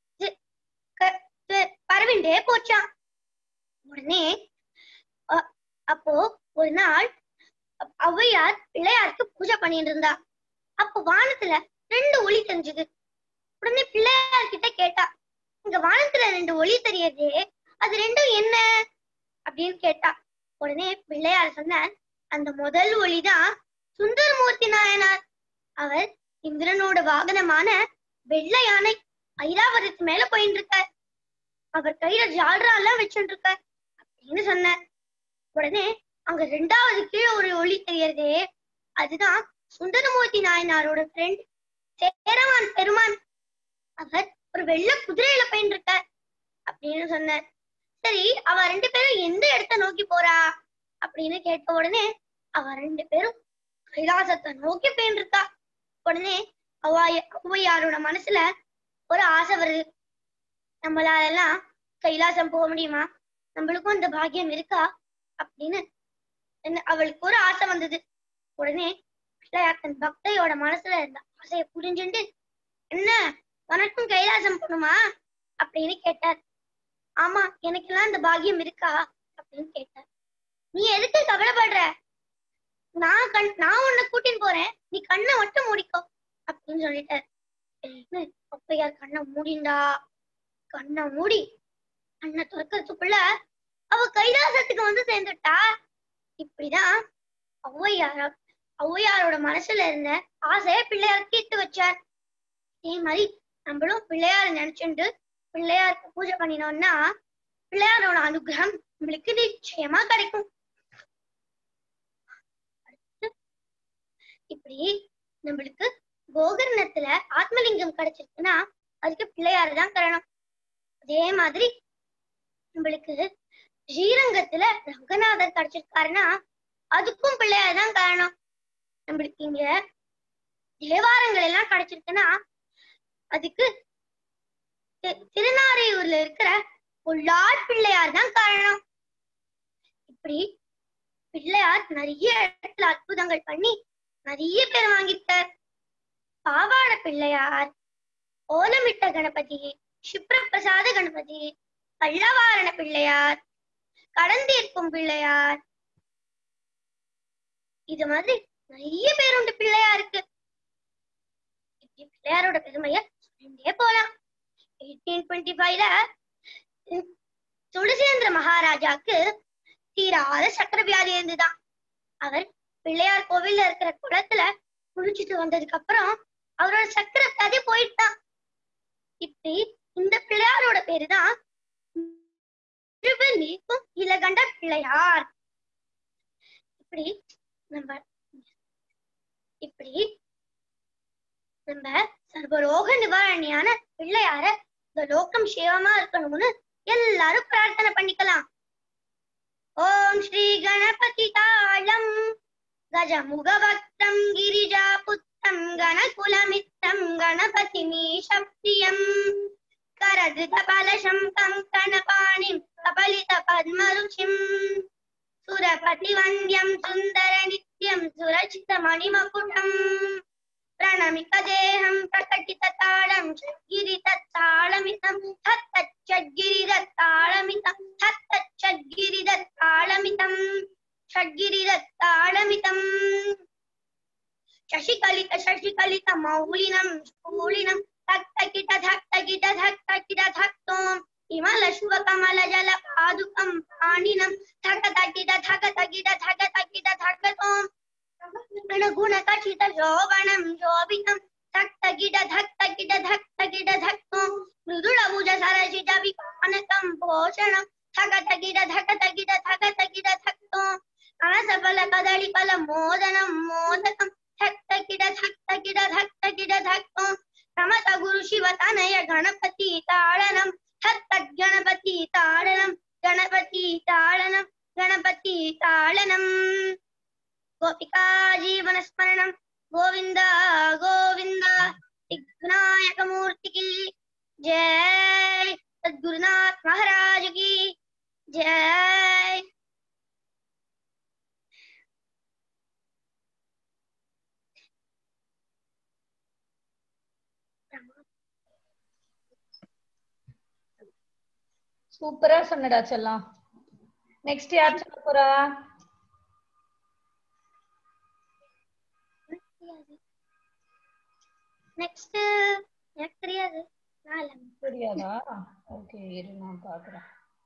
பரவிண்டே போச்சான். உடனே அப்போ ஒரு நாள் ஔவையார் பிள்ளையாருக்கு பூஜை பண்ணிட்டு இருந்தா. அப்போ வானத்துல ரெண்டு ஒளி தெரிஞ்சது. உடனே பிள்ளையார் கிட்ட கேட்டா, இங்க வானத்துல ரெண்டு ஒளி தெரியுது, அது ரெண்டும் என்ன அப்படின்னு கேட்டா. உடனே பிள்ளையார் சொன்ன, அந்த முதல் ஒளிதான் சுந்தரமூர்த்தி நாயனார். அவர் இந்திரனோட வாகனமான வெள்ளை யானை ஐராவதத்து மேல போயிட்டு இருக்கார். அவர் கையில ஜால்ரா எல்லாம் வச்சுட்டு இருக்கார் அப்படின்னு சொன்ன. உடனே அங்க ரெண்டாவது கீழே ஒரு ஒளி தெரியறதே, அதுதான் சுந்தரமூர்த்தி நாயனாரோட ஃப்ரெண்ட் சேரமான் பெருமான். அவர் ஒரு வெள்ளை குதிரையில போயிட்டு இருக்கார் அப்படின்னு சொன்னார். சரி, அவ ரெண்டு பேரும் எந்த இடத்த நோக்கி போறா அப்படின்னு கேட்ட உடனே அவ ரெண்டு பேரும் கைலாசத்தை நோக்கி போயிட்டு இருக்கா. உடனே அவ்வாய ஔவையாரோட மனசுல ஒரு ஆசை வருது, நம்மளாலெல்லாம் கைலாசம் போக முடியுமா, நம்மளுக்கும் அந்த பாக்கியம் இருக்கா அப்படின்னு அவளுக்கு ஒரு ஆசை வந்தது. உடனே பிள்ளையார் தன் பக்தையோட மனசுல இருந்த ஆசையை புரிஞ்சுட்டு, என்ன உனக்கும் கைலாசம் போகணுமா அப்படின்னு கேட்டார். ஆமா, எனக்கெல்லாம் இந்த பாக்கியம் இருக்கா அப்படின்னு கேட்டார். நீ எதுக்கு கவலைப்படுற, நான் கண் நான் உன்னை கூட்டின்னு போறேன், நீ கண்ணை மட்டும் மூடிக்கோ அப்படின்னு சொல்லிட்டாரு. ஔவையார் கண்ணை மூடிண்டா. கண்ணை மூடி கண்ணை துறக்கிறதுக்குள்ள அவ கைலாசத்துக்கு வந்து சேர்ந்துட்டா. இப்படிதான் ஔவையார ஔவையாரோட மனசுல இருந்த ஆசைய பிள்ளையாருக்கு இட்டு வச்சார். இதே மாதிரி நம்மளும் பிள்ளையார நினைச்சுட்டு பிள்ளையாருக்கு பூஜை பண்ணினோம்னா பிள்ளையாரோட அனுகிரகம் நம்மளுக்கு நிச்சயமா கிடைக்கும். இப்படி நம்மளுக்கு கோகர்ணத்துல ஆத்மலிங்கம் கிடைச்சிருக்குன்னா அதுக்கு பிள்ளையாரு தான் காரணம். அதே மாதிரி நம்மளுக்கு ஸ்ரீரங்கத்துல ரங்கநாதர் கிடைச்சிருக்காருன்னா அதுக்கும் பிள்ளையார் தான் காரணம். நம்மளுக்கு இங்க தேவாரங்கள் எல்லாம் கிடைச்சிருக்குன்னா அதுக்கு திருநாரையூர்ல இருக்கிற பொள்ளார் பிள்ளையார் தான் காரணம். இப்படி பிள்ளையார் நிறைய இடத்துல அற்புதங்கள் பண்ணி நிறைய பேர் வாங்கிட்டார். பாவாட பிள்ளையார், ஓலமிட்ட கணபதி, சிப்ரபிரசாத கணபதி, பல்லவாரண பிள்ளையார், கடந்தீர்க்கும் பிள்ளையார், இது மாதிரி நிறைய பேர் உண்டு பிள்ளையாருக்கு. இப்படி பிள்ளையாரோட பெருமைய சொல்லிட்டே போலாம். எயிட்டீன் டுவெண்ட்டி ஃபைவ்ல துளசேந்திர மகாராஜாக்கு தீராத சக்கர வியாதி இருந்துதான். அவர் பிள்ளையார் கோவில்ல இருக்கிற குளத்துல குளிச்சுட்டு வந்ததுக்கு அப்புறம் அவரோட சக்கர வியாதி போயிட்டான். இப்படி இந்த பிள்ளையாரோட பேருதான் நீக்கும் இலகண்ட பிள்ளையார். இப்படி நம்ம இப்படி நம்ம சர்வரோக நிவாரணியான பிள்ளையார இந்த லோகம் சேவமா இருக்கணும்னு எல்லாரும் பிரார்த்தனை பண்ணிக்கலாம். ஓம் ஸ்ரீ கணபதி தாளம் கஜமுகவக்ரம் கிரிஜா புத்தம் கணகுலமித்தம் கணபதி மீஷப்ரியம் கரதித பலசம் கங்கணபாணிம் கபலித பத்மருச்சிம் சுரபதி வந்தியம் சுந்தர நித்யம் சுரச்சித மணிமகுடம் பிரணமிக தேஹம் பிரகட்டித தாளம் ஷட்கிரித தாளமிதம் ஹத்தச்சட்கிரித தாளமிதம் ஹத்தச்சட்கிரித தாளமிதம் ஷட்கிரித தாளமிதம் சசிகலித சசிகலித மௌலினம் ஸ்பூலினம் தக்தகிட தக்தகிட தக்தகிட தக்தோம் இமல சுவ கமல ஜல பாதுகம் பாணினம் தகதகிட தகதகிட தகதகிட தகதோம் அனுகுண கச்சித ஜோவனம் ஜோபிதம் தக்தகிட தக்தகிட தக்தகிட தக்தோம் மிருதுள புஜ சரசிஜ விகானகம் போஷணம் தகதகிட தகதகிட தகதகிட தக்தோம் அனசபல கதளி பல மோதனம் மோதகம் தக்தகிட தக்தகிட தக்தகிட தக்தோம் ரமத குரு சிவ தனய கணபதி தாளனம் தத்தக் கணபதி தாளனம் கணபதி தாளனம் கணபதி தாளனம் கோபிகா ஜீவன ஸ்மரணம் கோவிந்தா கோவிந்தா விநாயக மூர்த்திக்கு ஜெய் சத்குருநாத் மகாராஜ் கி ஜெய். சூப்பரா சொன்னடா செல்லம். நெக்ஸ்ட் யார் சொல்ல போறா? நெக்ஸ்ட் எனக்கு தெரியாது. தெரியாதா? ஓகே, இரு நான் பாக்குறேன்.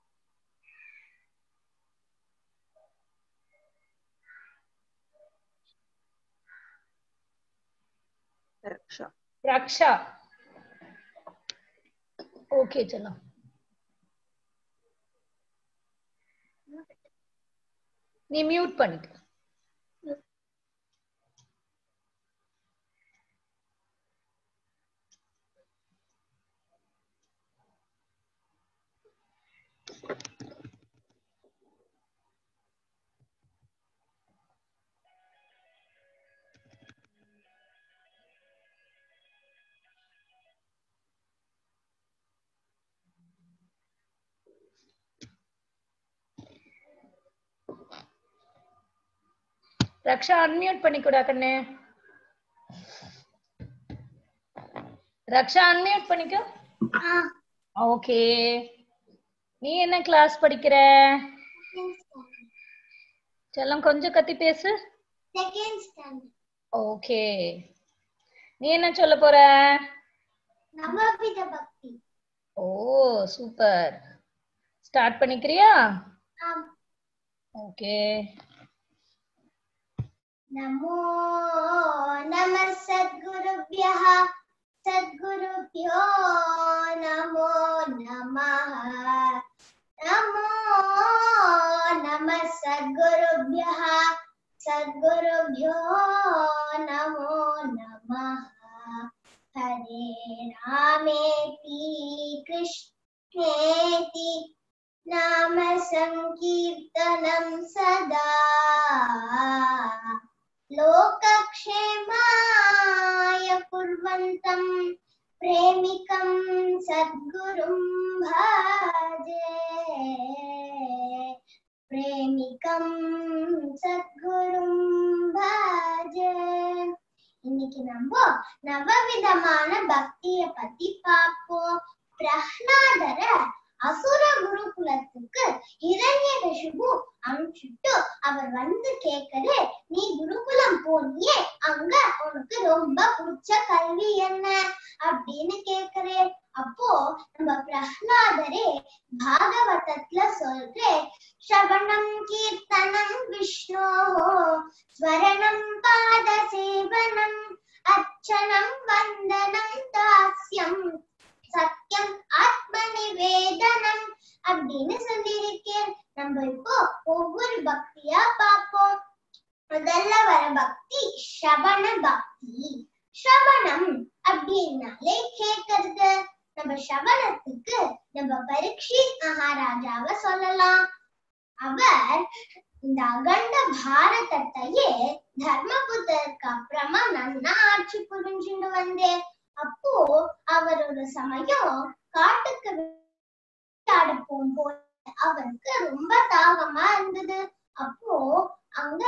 ரக்ஷா. ரக்ஷா. ஓகே செல்லம். நீ மியூட் பண்ணிக்க. ரக்ஷா அன்மியூட் பண்ணிக்கூடா கண்ணே. ரக்ஷா அன்மியூட் பண்ணிக்கோ. ஓகே. நீ என்ன கிளாஸ் படிக்கிற? செல்லம் கொஞ்சம் கத்தி பேசு. Second standard. ஓகே, நீ என்ன சொல்ல போற? நவவித பக்தி. ஓ சூப்பர், ஸ்டார்ட் பண்ணிக்கிறியா? ஆம். ஓகே. நமோ நம சத்குருப்யஹ சத்குருப்யோ நமோ நமஹ. நமோ நம சத்குருப்யஹ சத்குருப்யோ நமோ நமஹ. ஹரே ராமேதி கிருஷ்ணேதி நாம சங்கீர்த்தனம் சதா லோகக்ஷேமாய குர்வந்தம் பிரேமிகம் சத்குரும் பஜே. பிரேமிகம் சத்குரும் பஜே. இன்னைக்கு நம்ம நவவிதமான பக்திய பத்தி பார்ப்போம். பிரஹ்லாதர அசுர குருகுலத்துக்கு இரண்யகசிபு அனுப்பிச்சுட்டு அவர் வந்து கேக்குறே, நீ குருகுலம் போனியே, அங்க உனக்கு ரொம்ப பிடிச்ச கல்வி என்ன அப்படின்னு கேக்குறே. அப்போ நம்ம பிரஹ்லாதரே பாகவதத்துல சொல்றே, ஸ்ரவணம் கீர்த்தனம் விஷ்ணோ ஸ்வரணம் பாத சேவனம் அர்ச்சனம் வந்தனம் தாஸ்யம் சத்யம் ஆத்ம நிவேதனம் அப்படின்னு சொல்லியிருக்கேன். நம்ம இப்போ ஒவ்வொரு பக்தியா பார்ப்போம். முதல்ல வர பக்தி ஸ்ரவண பக்தி. ஸ்ரவணம் அப்படின்னாலே கேட்கறது. நம்ம ஸ்ரவணத்துக்கு நம்ம பரீட்சித் மகாராஜாவை சொல்லலாம். அவர் இந்த அகண்ட பாரதத்தையே தர்மபுத்தருக்கு அப்புறமா நன்னா ஆட்சி புரிஞ்சுட்டு வந்தேன். அப்போ அவர் ஒரு சமயம் காட்டுக்கு ஆட போகும்போது அவருக்கு ரொம்ப தாகமா இருந்தது. அப்போ அங்க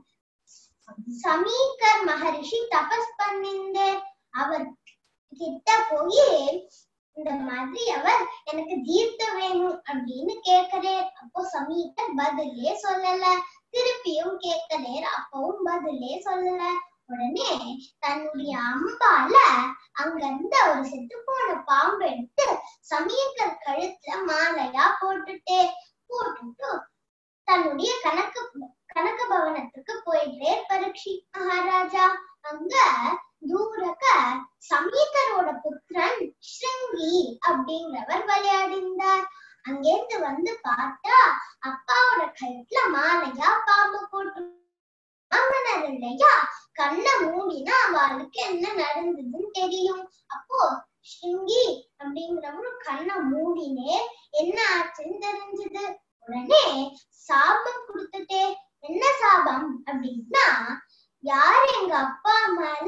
சமீகர் மகரிஷி தபஸ் பண்ணிருந்தே. அவர் கிட்ட போய் இந்த மாதிரி அவர் எனக்கு தீர்த்தம் வேணும் அப்படின்னு கேட்கிறேன். அப்போ சமீகர் பதிலே சொல்லல. திருப்பியும் கேட்கிறேன், அப்பவும் பதிலே சொல்லல. உடனே தன்னுடைய அம்பால அங்க இருந்த ஒரு செத்து போன பாம்பு எடுத்து சமீகர் கழுத்துல மாலையா போட்டுட்டே போட்டுட்டு தன்னுடைய கணக்கு கணக்க பவனத்துக்கு போயிட்டே பரீட்சித் மகாராஜா. அங்க தூரக்க சமீகரோட புத்திரன் ஸ்ருங்கி அப்படிங்கிறவர் விளையாடிந்தார். அங்கேருந்து வந்து பார்த்தா அப்பாவோட கழுத்துல மாலையா பாம்பு போட்டு இல்லையா. கண்ணை மூடினா அவளுக்கு என்ன நடந்ததுன்னு தெரியும். அப்போ ஸ்ருங்கி அப்படிங்கிறவரும் கண்ணை மூடினே என்ன ஆச்சுன்னு தெரிஞ்சது. உடனே சாபம் கொடுத்துட்டே. என்ன சாபம் அப்படின்னா, யார் எங்க அப்பா மேல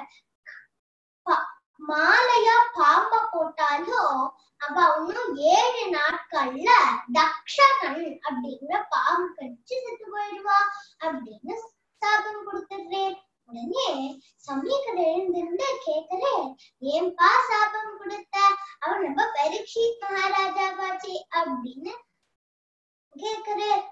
மாலையா பாம்ப போட்டாலோ அவ இன்னும் ஏழு நாட்கள்ல தக்ஷகன் அப்படிங்கிற பாம்பு கடிச்சு செத்து போயிடுவா அப்படின்னு சாபம் கொடுத்துடுறேன். உடனே சமீகர் எழுந்திருந்து கேக்குறேன், ஏன்பா சாபம் கொடுத்த? அவன் நம்ம பரீட்சித் மகாராஜா பாச்சி அப்படின்னு கேக்குறேன்.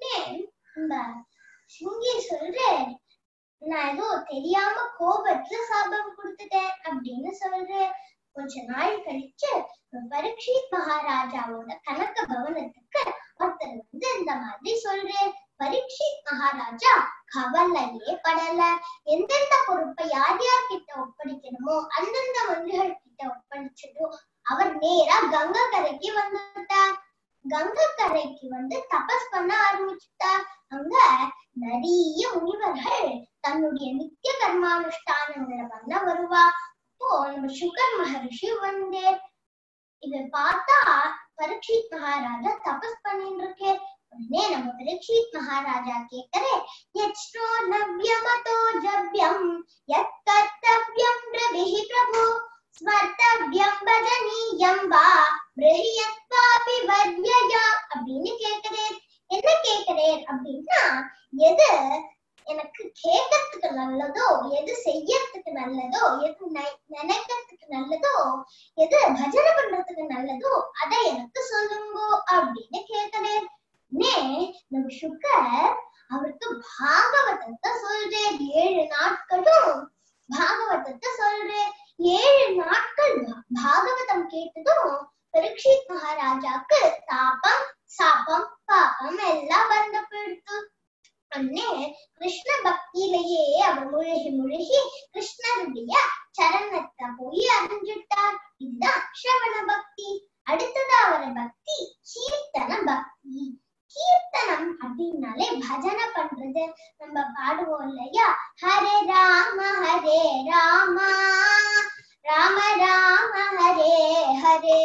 சுங்கி சொல்றேன், நான் ஏதோ தெரியாம கோபத்துல சாபம் கொடுத்துட்டேன் அப்படின்னு சொல்றேன். கொஞ்ச நாள் கழிச்சு பரீட்சித் மகாராஜாவோட கணக்க பவனத்துக்கு ஒருத்தர் வந்து இந்த மாதிரி சொல்றேன். பரீட்சித் மகாராஜா கவலையே படல. எந்தெந்த பொறுப்பை யார் யார் கிட்ட ஒப்படைக்கணுமோ அந்தந்த மந்திரிகள் கிட்ட ஒப்படைச்சதோ அவர் நேரா கங்கை கரைக்கு வந்துட்டார். கங்கை கரைக்கு வந்து தபஸ் பண்ண ஆரம்பிச்சுட்டார். அங்க நிறைய முனிவர்கள் தன்னுடைய நித்திய கர்மானுஷ்டானங்களை பண்ண வருவா. அப்போ நம்ம சுகர் மகரிஷி வந்து இதை பார்த்தா பரீட்சித் மகாராஜா தபஸ் பண்ணிட்டு இருக்கேன். உடனே நம்ம பரீட்சித் மகாராஜா கேட்கறே, யச்னோ நவ்யமதோ ஜவ்யம் யத் கர்த்தவ்யம் பிரபிஹி பிரபு ஸ்மர்த்தவ்யம் பஜனீயம் வா பிரஹியத்வாபி வர்யயா அப்படின்னு கேட்கிறேன். என்ன கேட்கிறேன் அப்படின்னா, எது எனக்கு கேட்கறதுக்கு நல்லதோ, எது செய்யறதுக்கு நல்லதோ, எது நினைக்கிறதுக்கு நல்லதோ, எது பஜனை பண்றதுக்கு நல்லதோ அதை எனக்கு சொல்லுங்க அப்படின்னு கேட்கிறேன். நம்ம சுகர் அவருக்கு பாகவதத்தை சொல்றேன். ஏழு நாட்களும் பாகவதத்தை சொல்றேன். ஏழு நாட்கள் பாகவதம் கேட்டதும் பரீட்சித் மகாராஜாக்கு தாபம் சாபம் பாபம் எல்லாம் வந்து போயிடுத்து. அண்ணே கிருஷ்ண பக்தியிலேயே அவர் முழுகி முழுகி கிருஷ்ணருடைய சரணத்தை போய் அறிஞ்சிட்டார். இதுதான் ஸ்ரவண பக்தி. அடுத்ததா வர பக்தி கீர்த்தன பக்தி. கீர்த்தனம் அப்படின்னாலே பஜனை பண்றது. நம்ம பாடுவோம் இல்லையா, ஹரே ராம ஹரே ராமா ராம ராம ஹரே ஹரே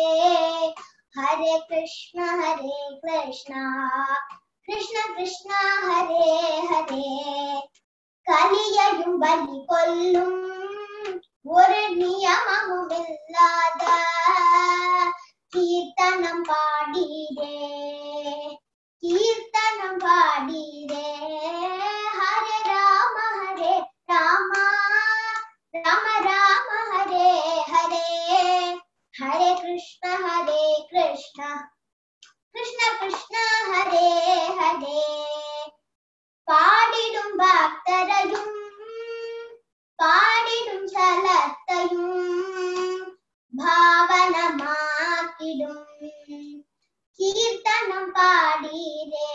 ஹரே கிருஷ்ண ஹரே கிருஷ்ணா கிருஷ்ண கிருஷ்ணா ஹரே ஹரே. கலியையும் பலி கொல்லும் ஒரு நியமமும் இல்லாத கீர்த்தனம் பாடிரே கீர்த்தனம் பாடிரே. ஹரே ராம ஹரே ராமா ராம ராம ஹரே ஹரே ஹரே கிருஷ்ண ஹரே கிருஷ்ணா கிருஷ்ண கிருஷ்ண ஹரே ஹரே. பாடிடும் பக்தரையும் பாடிடும் சலத்தையும் பாவனமாக்கிடும் கீர்த்தனம் பாடிரே.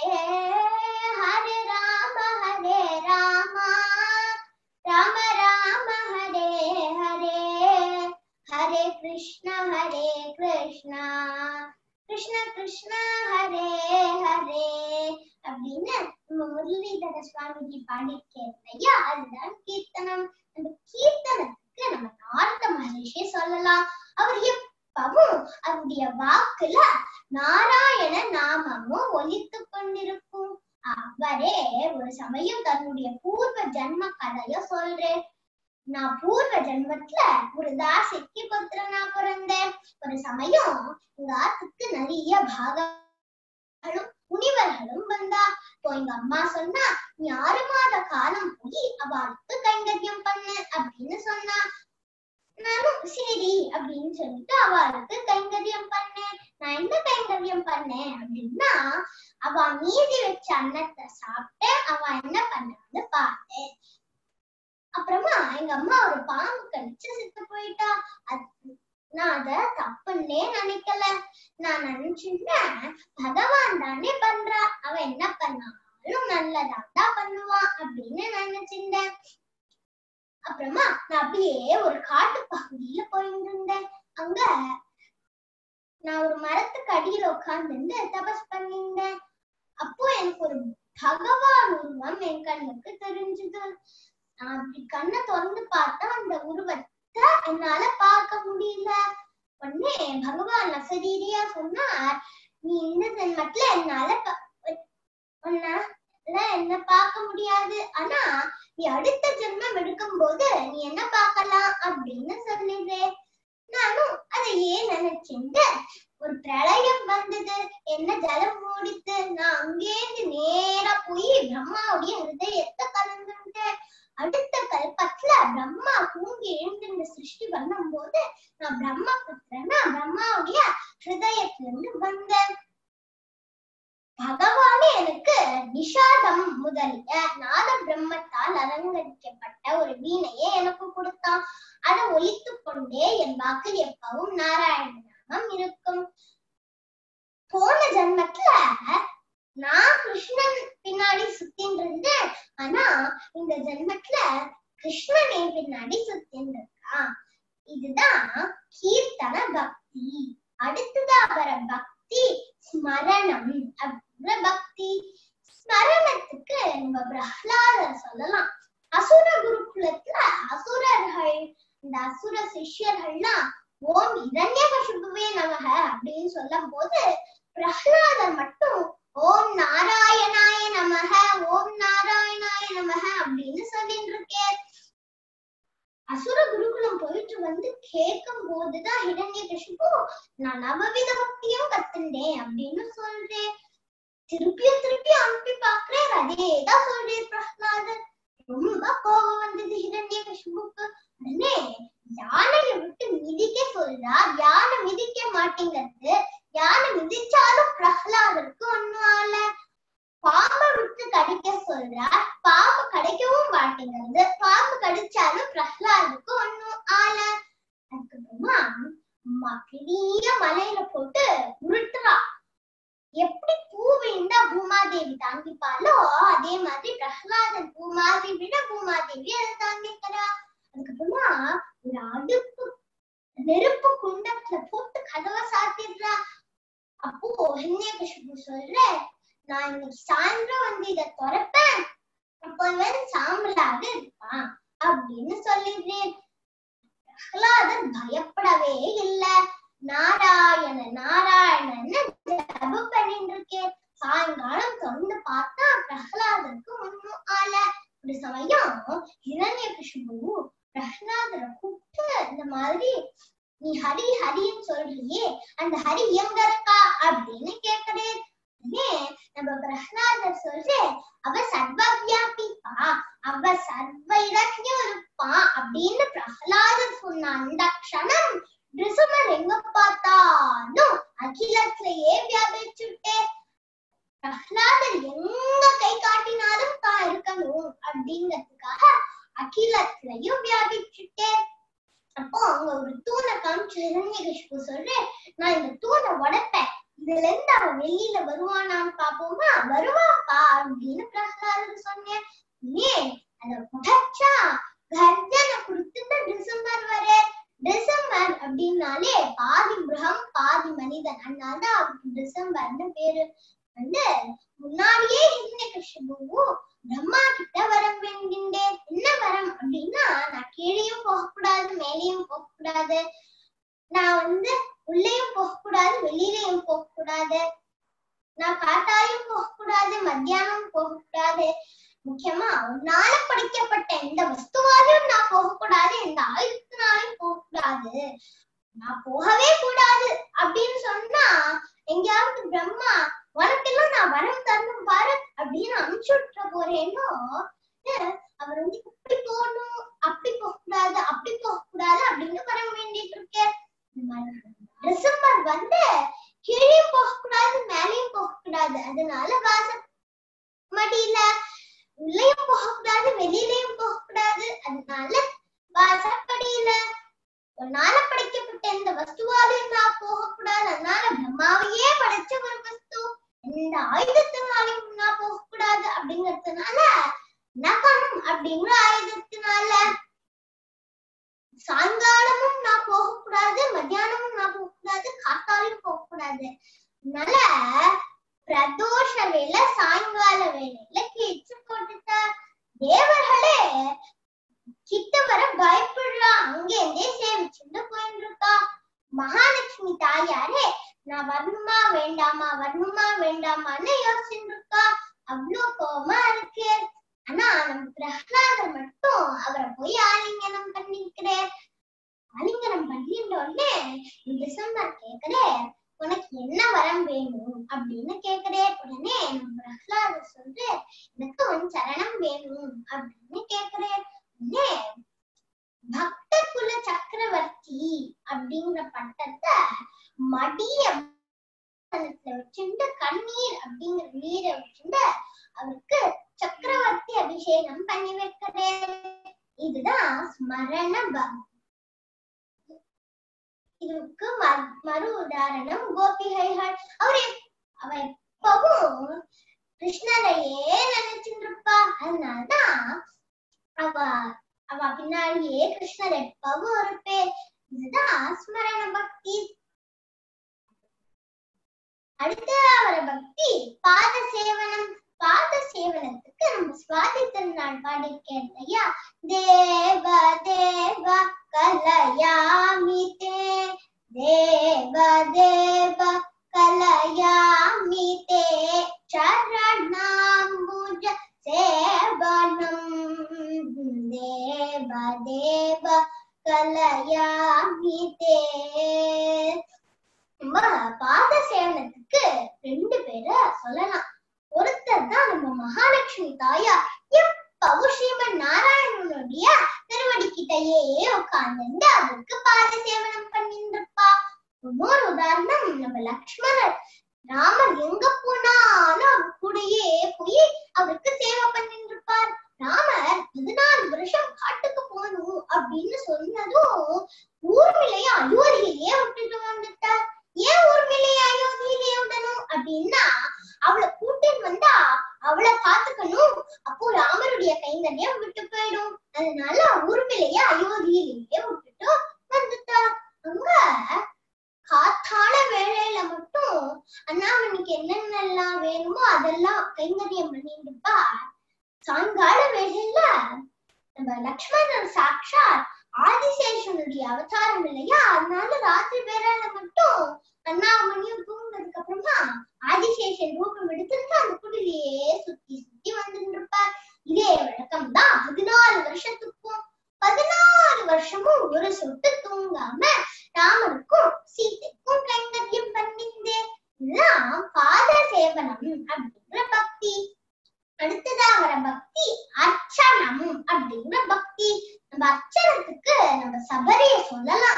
ஹரே ராம ஹரே ராமா ராம ராம ஹரே ஹரே ஹரே கிருஷ்ண ஹரே கிருஷ்ணா கிருஷ்ண கிருஷ்ண ஹரே ஹரே அப்படின்னு நம்ம முரளிதர சுவாமிஜி பாடியிருக்கேன் இல்லையா, அதுதான் கீர்த்தனம். அந்த கீர்த்தனத்துக்கு நம்ம நாரத மகரிஷியை சொல்லலாம். அவர் எப்பவும் அவருடைய வாக்குல நாராயண நாமமும் ஒலித்து கொண்டிருக்கும். அவரே ஒரு சமயம் தன்னுடைய பூர்வ ஜன்ம கதைய சொல்றேன். நான் பூர்வ ஜென்மத்துல ஒரு தாசிக்கு புத்திரனா பிறந்தேன். ஒரு சமயம் எங்க ஆத்துக்கு நிறைய பாகங்களும் முனிவர்களும் வந்தா. இப்போ எங்க அம்மா சொன்னா, நீ ஆறு மாத காலம் போய் அவளுக்கு கைங்கரியம் பண்ணு அப்படின்னு சொன்னா. நானும் சரி அப்படின்னு சொல்லிட்டு அவளுக்கு கைங்கரியம் பண்ணேன். நான் என்ன கைங்கரியம் பண்ணேன் அப்படின்னா, அவ மீதி வச்ச அன்னத்தை சாப்பிட்டு அவ என்ன பண்ணான்னு பார்த்தேன். அப்புறமா எங்க அம்மா ஒரு பாம்பு கடிச்சு செத்து போயிட்டா. அது நான் அத தப்புன்னே நினைக்கல. நான் நினைச்சுட்டேன், பகவான் தானே பண்றா, அவ என்ன பண்ணாலும் நல்லதாதான் பண்ணுவான் அப்படின்னு நினைச்சிருந்தேன். அப்புறமா நான் அப்படியே ஒரு காட்டு பகுதியில போயிட்டு இருந்தேன். அங்க நான் ஒரு மரத்துக்கு அடியில உட்கார்ந்து தபஸ் பண்ணிருந்தேன். அப்போ எனக்கு ஒரு பகவான் உருவம் என் கண்ணுக்கு தெரிஞ்சது. நான் அப்படி கண்ணை திறந்து பார்த்தா அந்த உருவத்தை என்னால பார்க்க முடியல. உடனே பகவான் அசரீரியா சொன்னார், நீ இந்த ஜென்மத்துல என்னால என்ன பார்க்க முடியாது, ஆனா நீ அடுத்த ஜென்மம் எடுக்கும் போது நீ என்ன பார்க்கலாம் அப்படின்னு சொல்லிடுறேன். நானும் அதையே நினைச்சுட்டு ஒரு பிரளயம் வந்தது, என்ன ஜலம் மூடித்து. நான் அங்கேருந்து நேரா போய் பிரம்மாவுடைய ஹிருதயத்தை கலந்துட்டேன். அடுத்த கல்பத்துல பிரம்மா தூங்கி எழுந்து சிருஷ்டி பண்ணும் போது நான் பிரம்ம புத்திரனா பிரம்மாவுடைய ஹிருதயத்திலிருந்து வந்தேன். பகவானே எனக்கு நிஷாதம் முதலிய நாத பிரம்மத்தால் அலங்கரிக்கப்பட்ட ஒரு வீணையை எனக்கு கொடுத்தான். அதை ஒலித்து கொண்டே என் வாக்கில் எப்பவும் நாராயண நாமம் இருக்கும். போன ஜன்மத்துல நான் கிருஷ்ணன் பின்னாடி சுத்தின்னு இருந்தேன், ஆனா இந்த ஜென்மத்துல கிருஷ்ணன் என் பின்னாடி சுத்தின்னு இருக்கான். இதுதான் கீர்த்தன பக்தி. அடுத்ததா வர பக்தி ஸ்மரணம் அப்படின்ற பக்தி. ஸ்மரணத்துக்கு நம்ம பிரஹ்லாதர் சொல்லலாம். அசுர குருகுலத்துல அசுரர்கள், இந்த அசுர சிஷ்யர்கள்லாம் ஓம் இரண்யகசிபுவே நமக அப்படின்னு சொல்லும் போது பிரஹ்லாதர் மட்டும் ஓம் நாராயணாய நமக ஓம் நாராயணாய நமக அப்படின்னு சொல்லிட்டு இருக்கேன். அசுர குருகுலம் போயிட்டு வந்து கேட்கும் போதுதான் ஹிரண்யகசிபு நான் நவவித பக்தியும் கத்துண்டேன் அப்படின்னு சொல்றேன். திருப்பியும் திருப்பியும் அனுப்பி பாக்குறேன், அதேதான் சொல்றேன் பிரஹ்லாதர். ரொம்ப கோபம் வந்தது ஹிரண்யகசிபுக்கு. உடனே யானையை விட்டு மிதிக்க சொல்றார். யானை மிதிக்க மாட்டேங்கிறது. யானை மிதிச்சாலும் பிரஹ்லாதருக்கு ஒண்ணும் ஆல. பாம்பை விட்டு கடிக்க சொல்ற, படிச்சாலும் பிரஹ்லாதுக்கு ஒண்ணும் ஆல. அதுக்கப்புறமா அம்மா பெரிய மலையில போட்டு உருட்டுறா. எப்படி பூ விழுந்தா பூமாதேவி தாங்கிப்பாலோ அதே மாதிரி பிரஹ்லாதன் பூமாதேவி விட பூமாதேவி அதை தாங்கிக்கிறா. அதுக்கப்புறமா ஒரு அடுப்பு நெருப்பு குண்டத்துல போட்டு கதவை சாத்திடுறா. அப்போ ஹிரண்யகசிபு சொல்ற, நான் இன்னைக்கு சாயந்தரம் வந்து இதை திறப்பேன், அப்போ சாம்பலாக இருப்பான் அப்படின்னு சொல்லிடுறேன். பிரஹ்லாதன் பயப்படவே இல்லை. நாராயண நாராயணன்னு ஜபம் பண்ணிட்டு இருக்கேன். சாயங்காலம் தொடர்ந்து பார்த்தா பிரஹ்லாதனுக்கு ஒண்ணும் ஆல. ஒரு சமயம் ஹிரண்யகசிபு பிரஹ்லாதரை கூப்பிட்டு இந்த மாதிரி, நீ ஹரி ஹரின்னு சொல்றியே, அந்த ஹரி எங்க இருக்கா அப்படின்னு கேட்கிறேன். நம்ம பிரஹ்லாதர் சொல்றேன், அவ சர்வவியாபிப்பா, அவ சர்வ இடத்துலயும் இருப்பான் அப்படின்னு பிரஹ்லாதர் சொன்ன அந்த க்ஷணம் நிருசிம்மர் எங்க பார்த்தாலும் அகிலத்திலேயே வியாபிச்சுட்டே. பிரஹ்லாதர் எங்க கை காட்டினாலும் தான் இருக்கணும் அப்படிங்கிறதுக்காக அகிலத்திலையும் வியாபிச்சுட்டே. அப்போ அவங்க ஒரு தூணை காமிச்சு ஹிரண்யகசிபு சொல்றேன், நான் இந்த தூணை உடைப்பேன், இதுல இருந்து அவன் வெளியில வருவானான்னு பாப்போமா, வருவாப்பா அப்படின்னு பிரஹ்லாதர் சொன்னேன். ஏன் அத உடைச்சா கர்ஜனை கொடுத்துட்டு நிருசிம்மர் வர. டிசம்பர் அப்படின்னாலே பாதி மிருகம் பாதி மனிதன், அதனாலதான் அவருக்கு டிசம்பர்னு பேரு. வந்து முன்னாடியே ஹிரண்யகசிபு பிரம்மா கிட்ட வரம் வேண்டின்றேன். என்ன வரம் அப்படின்னா, நான் கீழேயும் போகக்கூடாது மேலேயும் போகக்கூடாது, நான் வந்து உள்ளேயும் போகக்கூடாது வெளியிலையும் போகக்கூடாது, நான் காட்டாயும் போகக்கூடாது மத்தியானம் போகக்கூடாது, முக்கியமா உன்னால படைக்கப்பட்ட எந்த வஸ்துவாலையும் நான் போகக்கூடாது, எந்த ஆயுதத்தினாலையும் போகக்கூடாது, நான் போகவே கூடாது அப்படின்னு சொன்னா எங்கேயாவது பிரம்மா உனக்கெல்லாம் நான் வரம் தரணும் பாரு அப்படின்னு அனுப்பிச்சு விட்டுற போறேனோ, அவர் வந்து இப்படி போகணும் அப்படி போகக்கூடாது அப்படி போகக்கூடாது அப்படின்னு வரம் வேண்டிட்டு இருக்கேன். டிசம்பர் வந்து கீழே போகக்கூடாது மேலேயும் போகக்கூடாது, அதனால வாச மடியில உள்ளேயும் போகக்கூடாது வெளியிலையும் போகக்கூடாது, அதனால வாசப்படியில உன்னால படைக்கப்பட்ட இந்த வஸ்துவாலையும் நான் போகக்கூடாது, அதனால பிரம்மாவையே படைச்ச ஒரு வஸ்து இந்த ஆயுதத்தினாலையும் நான் போகக்கூடாது அப்படிங்கறதுனால நகம் அப்படிங்கிற ஆயுதத்தினால சாயங்காலமும் நான் போகக்கூடாது மத்தியானமும் நான் போகக்கூடாது காத்தாலையும் போகக்கூடாது, அதனால பிரதோஷ வேலை சாயங்கால வேலையில கீழ்ச்சி போட்டுட்டா. தேவர்களே கிட்ட வர பயப்படுறா, அங்கேருந்தே சேவிச்சுட்டு போயிட்டு இருக்கா. மகாலட்சுமி தாயாரே நான் வரணுமா வேண்டாமா வரணுமா வேண்டாமான்னு யோசிச்சுட்டு இருக்கா. அவ்வளவு கோபமா இருக்கு. ஆனா நம்ம பிரஹ்லாதர் மட்டும் அவரை போய் ஆலிங்கனம் பண்ணிக்கிறேன். ஆலிங்கனம் பண்ணிட்ட உடனே டிசம்பர் கேக்குறேன், உனக்கு என்ன வரம் வேணும் அப்படின்னு கேக்குறேன். உடனே நம்ம பிரஹ்லாதர் சொல்றேன், எனக்கு உன் சரணம் வேணும் அப்படின்னு கேக்குறேன். உடனே பக்த குல சக்கரவர்த்தி அப்படிங்கிற பட்டத்தை மடிய வச்சுட்டு கண்ணீர் அப்படிங்கிற நீரை வச்சுட்டு அவருக்கு சக்கரவர்த்தி அபிஷேகம் பண்ணி வைக்கிறேன். இதுதான் ஸ்மரண பக்தி. இதுக்கு மறு உதாரணம் கோபிகைகள். அவரு அவ எப்பவும் கிருஷ்ணரையே நினைச்சுட்டு இருப்பா, அதனாலதான் அவ அவ பின்னாடியே கிருஷ்ணர் எப்பவும் இருப்பே. இதுதான் ஸ்மரண பக்தி. அடுத்து அவர பக்தி பாத சேவனம். பாத சேவனத்துக்கு நம்ம சுவாதி திருநாள் பாடிருக்கேன் இல்லையா, தேவ தேவ கலயாமிதே தேவ தேவ கலயாமிதே சரணாம்புஜ சேவனம் தேவ தேவ கலயாமிதே. நம்ம பாத சேவனத்துக்கு ரெண்டு பேரை சொல்லலாம். ஒருத்தர் தான் நம்ம மகாலட்சுமி தாயா, எப்பவும் ஸ்ரீமன் நாராயணனுடைய திருவடிக்கிட்டையே உட்கார்ந்து அவருக்கு பாத சேவனம் பண்ணிட்டு இருப்பா. இன்னொரு உதாரணம் நம்ம லக்ஷ்மணர். ராமர் எங்க போனாலும் அவர் கூடயே போய் அவருக்கு சேவை பண்ணிட்டு இருப்பார். ராமர் பதினாலு வருஷம் காட்டுக்கு போகணும் அப்படின்னு சொன்னதும் ஊர்மிளைய அயோத்தியிலேயே விட்டுட்டு வந்துட்டார். ஏன் ஊர்மிளைய அயோத்தியிலேயே விடணும் அப்படின்னா, அவளை கூட்டின்னு வந்தா அவளை பாத்துக்கணும், அப்போ ராமருடைய கைங்கரியம் விட்டு போயிடும். அதனால ஊர்மிளைய அயோத்தியிலேயே விட்டுட்டு வந்துட்டார். அங்க காத்தால வேளையில மட்டும் அண்ணாமணிக்கு என்னென்னலாம் வேணுமோ அதெல்லாம் கைங்கரியம் பண்ணிட்டுப்பா. சாயங்கால வேளையில நம்ம லக்ஷ்மணன் சாட்சாத் ஆதிசேஷனுடைய அவதாரம் இல்லையா, அதனால ராத்திரி வேளையில மட்டும் அண்ணாமணியும் தூங்குனதுக்கு அப்புறமா ஆதிசேஷன் ரூபம் எடுத்துட்டு அந்த குடிலேயே சுத்தி சுத்தி வந்துட்டு இருப்பார். இதே வழக்கம் தான் பதினாலு வருஷத்துக்கும். பதினாலு வருஷமும் ஒரு சொட்டு தூங்காம ராமனுக்கும் சீதைக்கும் கைங்கரியம் பண்ணிருந்தேன். இதுதான் பாத சேவனம் அப்படிங்கிற பக்தி. அடுத்ததா வர பக்தி அர்ச்சனம் அப்படிங்கிற பக்தி. நம்ம அர்ச்சனத்துக்கு நம்ம சபரிய சொல்லலாம்.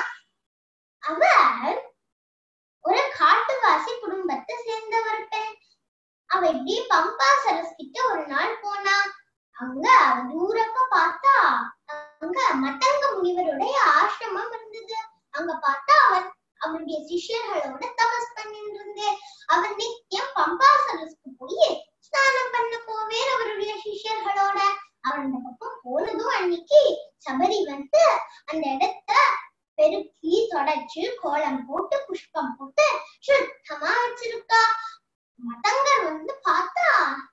அவர் ஒரு காட்டுவாசி குடும்பத்தை சேர்ந்தவர் பெண். அவ இப்படி பம்பா சரஸ் கிட்ட ஒரு நாள் போனா. அங்க அவ தூரப்ப பார்த்தா அங்க மதங்க முனிவருடைய ஆசிரமம் இருந்தது. அங்க பார்த்தா அவன் அவருடைய சிஷ்யர்களோட தபஸ் பண்ணிட்டு இருந்து. அவன் நித்தியம் பம்பா சரஸ்க்கு போய் ஸ்நானம் பண்ண போவேன் அவருடைய சிஷ்யர்களோட. அவன் அந்த பக்கம் போனதும் அன்னைக்கு சபரி வந்து அந்த இடத்த பெருக்கி தொடச்சு கோலம் போட்டு புஷ்பம் போட்டு சுத்தமா வச்சிருக்கா. மதங்கர் வந்து பார்த்தா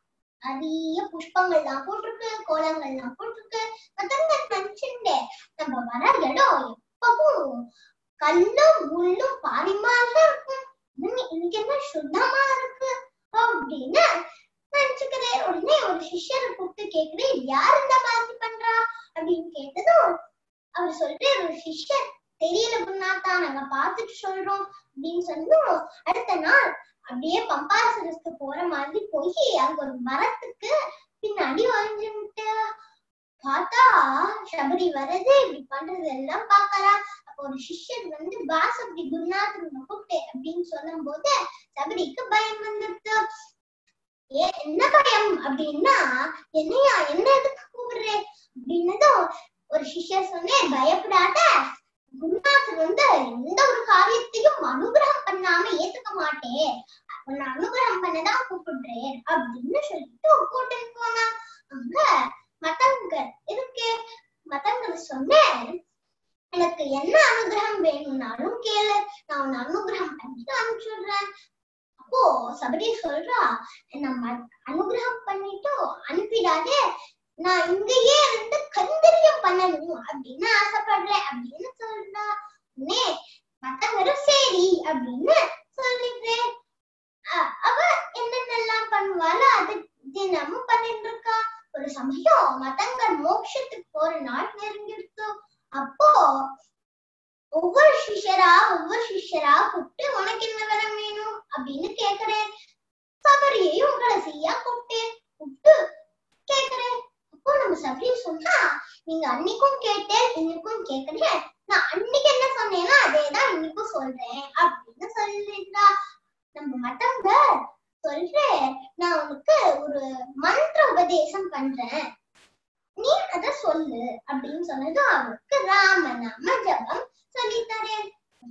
நிறைய புஷ்பங்கள்லாம் போட்டிருக்கு, கோலங்கள்லாம் போட்டிருக்கு. மதங்கர் நினைச்சுட்டே நம்ம வர இடம் எப்பவும் கல்லும் முள்ளும் பாரிமாக இருக்கும், இன்னைக்கு என்ன சுத்தமா இருக்கு அப்படின்னு நினைச்சுக்கிறேன். உடனே ஒரு சிஷ்யரை கூப்பிட்டு கேக்குறேன், யார் இந்த மாதிரி பண்றா அப்படின்னு கேட்டதும் அவர் சொல்றேன், ஒரு சிஷ்யர் தெரியல புண்ணாத்தா, நாங்க பாத்துட்டு சொல்றோம் அப்படின்னு சொன்னோம். அடுத்த நாள் அப்படியே பம்பா சரஸ்க்கு போற மாதிரி போய் அங்க ஒரு மரத்துக்கு பின்னாடி ஒழிஞ்சுட்டு பார்த்தா சபரி வரது இப்படி பண்றது எல்லாம் பாக்கறா. அப்போ ஒரு சிஷ்யர் வந்து பாஸ் அப்படி குருநாதன் கூப்பிட்டு அப்படின்னு சொல்லும் போது சபரிக்கு பயம் வந்துடுது. ஏ என்ன பயம் அப்படின்னா, என்னையா என்ன எதுக்கு கூப்பிடுறேன் அப்படின்னதும் ஒரு சிஷ்யர் சொன்னேன், பயப்படாத, குருநாதர் வந்து எந்த ஒரு காரியத்தையும் அனுகிரகம் பண்ணாம ஏத்துக்க மாட்டேன், உன்னை அனுகிரகம் பண்ணதான் கூப்பிடுறேன் அப்படின்னு சொல்லிட்டு கூட்டிட்டு போனா. அங்க மதங்கர் இருக்கு. மதங்கர் சொன்னேன், எனக்கு என்ன அனுகிரகம் வேணும்னாலும் கேளு, நான் உன்னை அனுகிரகம் பண்ணிட்டு அனுப்பிச்சுடுறேன். அப்போ சபரி சொல்றா, நம்ம அனுகிரகம் பண்ணிட்டு அனுப்பிடாதே, நான் இங்கேயே இருந்து கைங்கரியம் பண்ணணும் அப்படின்னு ஆசைப்படுறேன் அப்படின்னு சொல்றா. உடனே மத்தவரும் சரி அப்படின்னு சொல்லிடுறேன். அவ என்னென்னலாம் பண்ணுவாளோ அது தினமும் பண்ணிட்டு இருக்கா. ஒரு சமயம் மதங்கர் மோட்சத்துக்கு போற நாள் நெருங்கிடுச்சு. அப்போ ஒவ்வொரு சிஷ்யரா ஒவ்வொரு சிஷ்யரா கூப்பிட்டு உனக்கு என்ன வரம் வேணும் அப்படின்னு கேக்குறேன். சபரியையும் கடைசியா கூப்பிட்டு கூப்பிட்டு கேக்குறேன். அப்போ நம்ம சபரி சொன்னா, நீங்க அன்னைக்கும் கேட்டேன் இன்னைக்கும் கேக்குறேன், நான் அன்னைக்கு என்ன சொன்னேன்னா அதேதான் இன்னைக்கும் சொல்றேன் அப்படின்னு சொல்லிடுறா. நம்ம மத்தவங்க சொல்றேன், நான் உனக்கு ஒரு மந்திர உபதேசம் பண்றேன், நீ அத சொல்லு அப்படின்னு சொன்னதும் அவருக்கு ராமநாம ஜபம் சொல்லி தரேன்.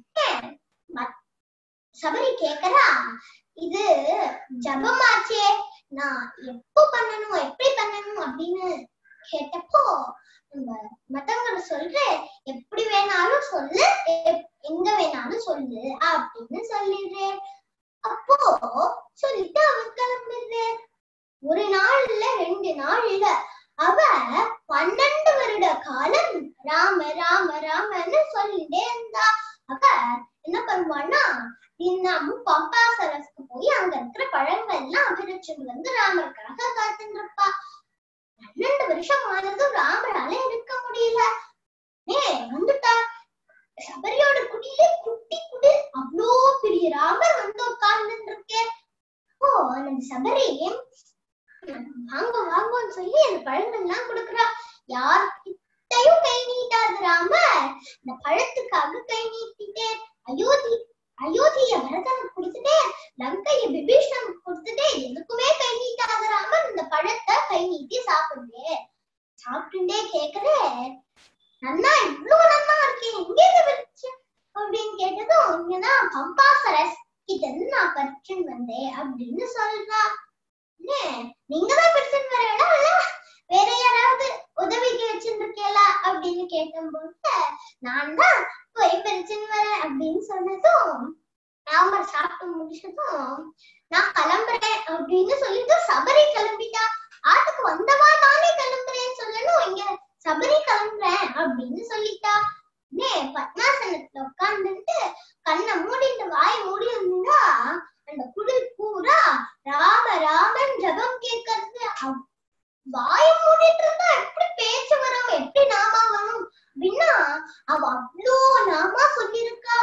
சபரி கேக்குறா, இது ஜபமாச்சே, நான் எப்போ பண்ணணும் எப்படி பண்ணணும் அப்படின்னு கேட்டப்போ நம்ம மத்தவங்க சொல்றேன், எப்படி வேணாலும் சொல்லு, எங்க வேணாலும் சொல்லு அப்படின்னு சொல்லிடுறேன். அப்போ சொல்லிட்டு அவர் கிளம்பிடுறேன். ஒரு நாள் இல்ல ரெண்டு நாள் இல்ல, அவ பன்னெண்டு வருட காலம் ராம ராம ராமன்னு சொல்லிட்டே இருந்தா. அவ என்ன பண்ணுவான்னா, தினமும் பம்பா சரஸ்க்கு போய் அங்க இருக்கிற பழங்கள் எல்லாம் அபிரட்சம் வந்து ராமருக்காக காத்துட்டு இருப்பா. பன்னெண்டு வருஷம் ஆனதும் ராமரால இருக்க முடியல. ஏ வந்துட்டா சபரியோட குடியில குட்டி குடி அவ்வளோ பெரிய ராமர் வந்து உட்கார்ந்துட்டு இருக்கேன். ஓ அந்த சபரி வாங்க வாங்கன்னு சொல்லி அந்த பழங்கள்லாம் கொடுக்குறா. யார்கிட்டையும் கை நீட்டாது ராமர், இந்த பழத்துக்காக கை நீட்டிட்டேன். அயோத்தி அயோத்திய பரதனுக்கு கொடுத்துட்டேன், லங்கைய விபீஷணனுக்கு கொடுத்துட்டேன், எதுக்குமே கை நீட்டாத ராமர் இந்த பழத்தை கை நீட்டி சாப்பிடுறேன் சாப்பிட்டுட்டே கேக்குறேன், நன்னா இவ்வளவு நன்னா இருக்கேன், எங்க இருந்து பறிச்ச அப்படின்னு கேட்டதும், இங்கதான் பம்பா ஃபாரஸ்ட் கிட்ட இருந்து நான் பறிச்சுன்னு வந்தேன் அப்படின்னு சொல்றா. நீங்கதான் பறிச்சுன்னு வரீங்களா இல்ல வேற யாராவது உதவிக்கு வச்சிருக்கீங்களா அப்படின்னு கேட்டபோது, நான் தான் போய் பறிச்சுன்னு வரேன் அப்படின்னு சொன்னதும், ராமர் சாப்பிட்டு முடிச்சதும் நான் கிளம்புறேன் அப்படின்னு சொல்லிட்டு சபரி கிளம்பிட்டா. ஆட்டுக்கு வந்தவா நானே கிளம்புறேன்னு சொல்லணும், இங்க சபரி கிளம்புறேன் அப்படின்னு சொல்லிட்டா. பத்மாசனத்துல உட்கார்ந்துட்டு கண்ணை மூடிட்டு வாய் மூடி இருந்தா அந்த குடில் பூரா ராம ராமன் ஜபம் கேட்கறது. வாய மூடிட்டு இருந்தா எப்படி பேச்சு வரும், எப்படி நாமா வரும் அப்படின்னா அவ அவ்வளோ நாமா சொல்லிருக்கா.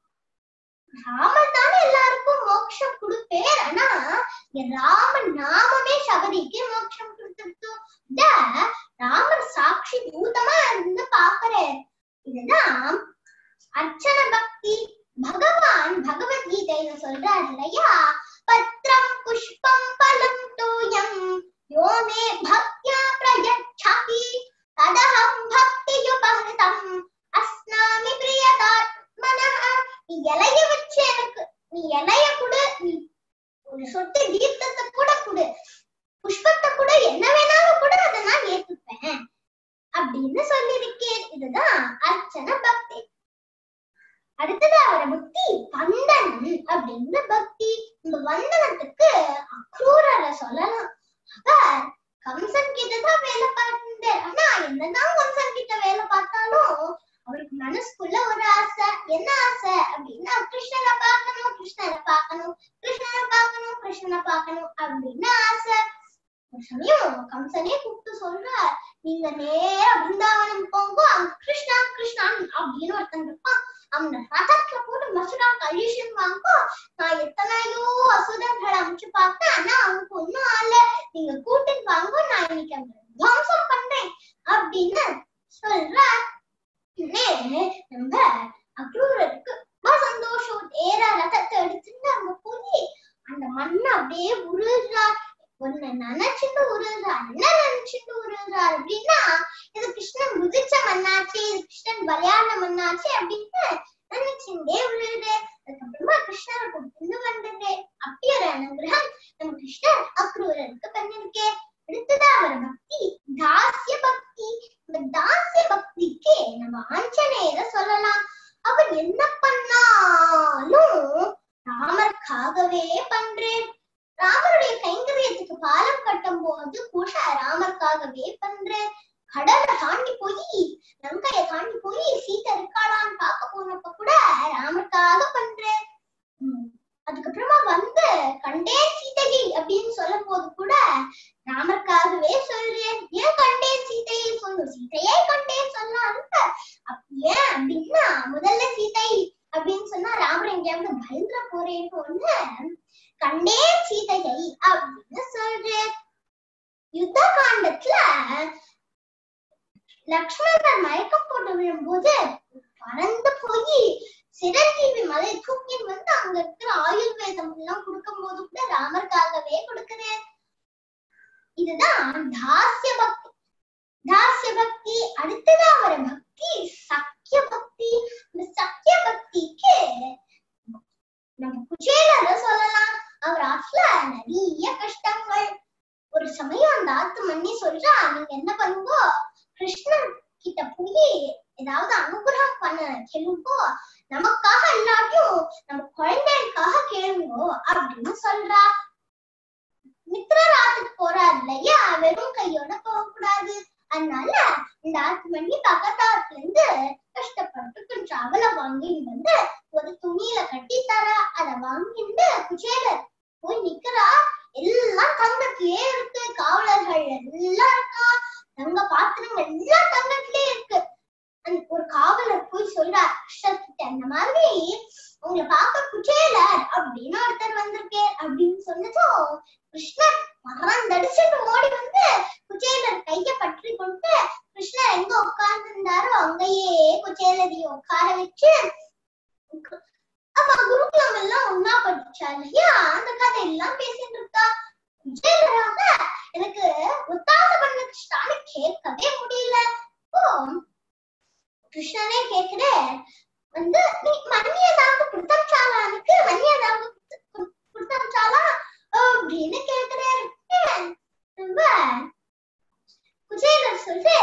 ராமன் தானே எல்லாருக்கும் மோட்சம் கொடுப்பேர், ஆனா ராமன் நாமமே சபரிக்கு மோட்சம் கொடுத்துருச்சு. ராமர் சாட்சி பூதமா இருந்து பாக்குறேன். இதுதான் அர்ச்சன பக்தி. பகவான் பகவத்கீதையில சொல்றாரு இல்லையா, பத்ரம் புஷ்பம் பலம் தூயம் யோமே பக்தியா பிரயச்சாமி ததஹம் பக்தியுபஹிதம் அஸ்னாமி பிரியதாத்மனஹ. நீ இலைய வச்சு எனக்கு நீ இலைய கூட, நீ ஒரு சொட்டு தீர்த்தத்தை கூட கொடு, புஷ்பத்தை கூட, என்ன வேணாலும் கூட அதை நான் ஏத்துப்பேன் அப்படின்னு சொல்லியிருக்கேன். இதுதான் அர்ச்சன பக்தி. அடுத்தது அவர பக்தி வந்தனம் அப்படின்ற பக்தி. இந்த வந்தனத்துக்கு அக்ரூரரை சொல்லலாம். அவர் கம்சன் கிட்டதான் வேலை பார்த்தார். ஆனா என்னதான் கம்சன் கிட்ட வேலை பார்த்தாலும் அவருக்கு மனசுக்குள்ள ஒரு ஆசை. என்ன ஆசை அப்படின்னா, கிருஷ்ணரை பார்க்கணும், கிருஷ்ணரை பார்க்கணும், கிருஷ்ணரை பார்க்கணும், கிருஷ்ணரை பார்க்கணும் அப்படின்னு ஆசை. ஒரு சமயம் கம்சனே கூப்பிட்டு சொல்றார், நீங்க நேர பிருந்தாவனம் போங்க, அங்க கிருஷ்ணா கிருஷ்ணான் அப்படின்னு ஒருத்தன் இருப்பான், அவன ரதத்துல போட்டு மசுரா கழிஷன் வாங்க. நான் எத்தனையோ அசுரர்களை அமைச்சு பார்த்தேன், ஆனா அவனுக்கு ஒண்ணும் ஆல, நீங்க கூட்டிட்டு வாங்க, நான் இன்னைக்கு அந்த துவம்சம் பண்றேன் அப்படின்னு சொல்ற. நம்ம அக்ரூரருக்கு ரொம்ப சந்தோஷம். ஏற ரதத்தை எடுத்துட்டு அங்க போய் அந்த மண்ணை அப்படியே உருள்றார். ஒன்னு நினைச்சுட்டு உருள்றார், என்ன நினைச்சுட்டு உருள்றார் அப்படின்னா, இது கிருஷ்ணன் குதிச்ச மண்ணாச்சு, இது கிருஷ்ணன் விளையாட மண்ணாச்சு அப்படின்னு நினைச்சுட்டே உருளுது. அதுக்கப்புறமா கிருஷ்ணரை கொடுத்து வந்தது. அப்படி ஒரு அனுகிரகம் நம்ம கிருஷ்ணர் அக்ரூரருக்கு பண்ணிருக்கே. அடுத்ததான் அவர் பக்தி தாசிய பக்தி. இந்த தாசிய பக்திக்கு நம்ம ஆஞ்சநேயரை சொல்லலாம். அவர் என்ன பண்ணாலும் ராமருக்காகவே பண்றேன். ராமருடைய கைங்கரியத்துக்கு பாலம் கட்டும் போது கூட ராமருக்காகவே பண்றேன். கடலை தாண்டி போய் லங்கைய தாண்டி போய் சீதை இருக்காளான்னு பார்க்க போனப்ப கூட ராமருக்காக பண்றேன். அதுக்கப்புறமா வந்து கண்டேன் சீதையை அப்படின்னு சொல்ல போது கூட ராமருக்காகவே சொல்றேன். ஏன் கண்டேன் சீதையை சொல்லணும், சீதையே கண்டேன் சொல்லலாம். ஏன் அப்படின்னா, முதல்ல சீதை அப்படின்னு சொன்னா ராமர் எங்கேயாவது பயந்துட போறேன்னு ஒண்ணு கண்டேன் சீதையை அப்படின்னு சொல்றேன். யுத்த காண்டத்துல லக்ஷ்மணன் மயக்கம் போட்டு விழும்போது பறந்து போய் சிரஞ்சீவி மலை தூக்கி வந்து அங்க இருக்கிற ஆயுர்வேதம் எல்லாம் கொடுக்கும் போது கூட ராமருக்காகவே கொடுக்கிறேன். இதுதான் தாசிய பக்தி. தாசிய பக்தி. அடுத்ததான் வர பக்தி சக்கிய பக்தி. இந்த சக்கிய பக்திக்கு நம்ம குச்சேலரை சொல்லலாம். அவர் ஆட்ல நிறைய கஷ்டங்கள். ஒரு சமயம் அந்த ஆத்து மண்ணி சொல்றா, நீங்க என்ன பண்ணுங்க, கிருஷ்ணன் கிட்ட போய் ஏதாவது அனுகிரகம் பண்ண கேளுங்கோ, நமக்காக இல்லாட்டியும் நம்ம குழந்தைகளுக்காக கேளுங்கோ அப்படின்னு சொல்றா. மித்திரர் ஆத்துக்கு போறாரு இல்லையா, வெறும் கையோட போகக்கூடாது. அதனால இந்த ஆத்து மண்ணி பக்கத்தாத்துல இருந்து கஷ்டப்பட்டு கொஞ்சம் அவளை வாங்கிட்டு வந்து ஒரு துணியில கட்டி தரா. அதை வாங்கிட்டு குச்சேலர் போய் நிக்கிறா. எல்லாம் தங்கத்திலே இருக்கு, காவலர்கள் எல்லாம் இருக்கா, தங்க பாத்திரங்கள் எல்லாம் தங்கத்திலே இருக்கு. ஒரு காவலர் போய் சொல்றார் கிருஷ்ணர்கிட்ட, அந்த மாதிரி உங்களை பார்க்க குச்சேலர் அப்படின்னு ஒருத்தர் வந்திருக்கே அப்படின்னு சொன்னதும் கிருஷ்ணர் மறந்தடிச்சுட்டு ஓடி வந்து குச்சேலர் கைய பற்றி கொண்டு கிருஷ்ணர் எங்க உட்கார்ந்து இருந்தாரோ அங்கேயே குச்சேலரிய உட்கார வச்சு, அப்ப குருகுலம் எல்லாம் ஒன்னா படிச்சா இல்லையா, அந்த கதை எல்லாம் பேசிட்டு இருக்கா. விஜயராக எனக்கு ஒத்தாசை பண்ண கிருஷ்ணான்னு கேட்கவே முடியல. ஓ கிருஷ்ணனே கேக்குற வந்து நீ மன்னியதாக கொடுத்தாச்சாலா, எனக்கு மன்னியதாக கொடுத்தாச்சாலா அப்படின்னு கேக்குறாரு. ரொம்ப குஜேலர் சொல்ற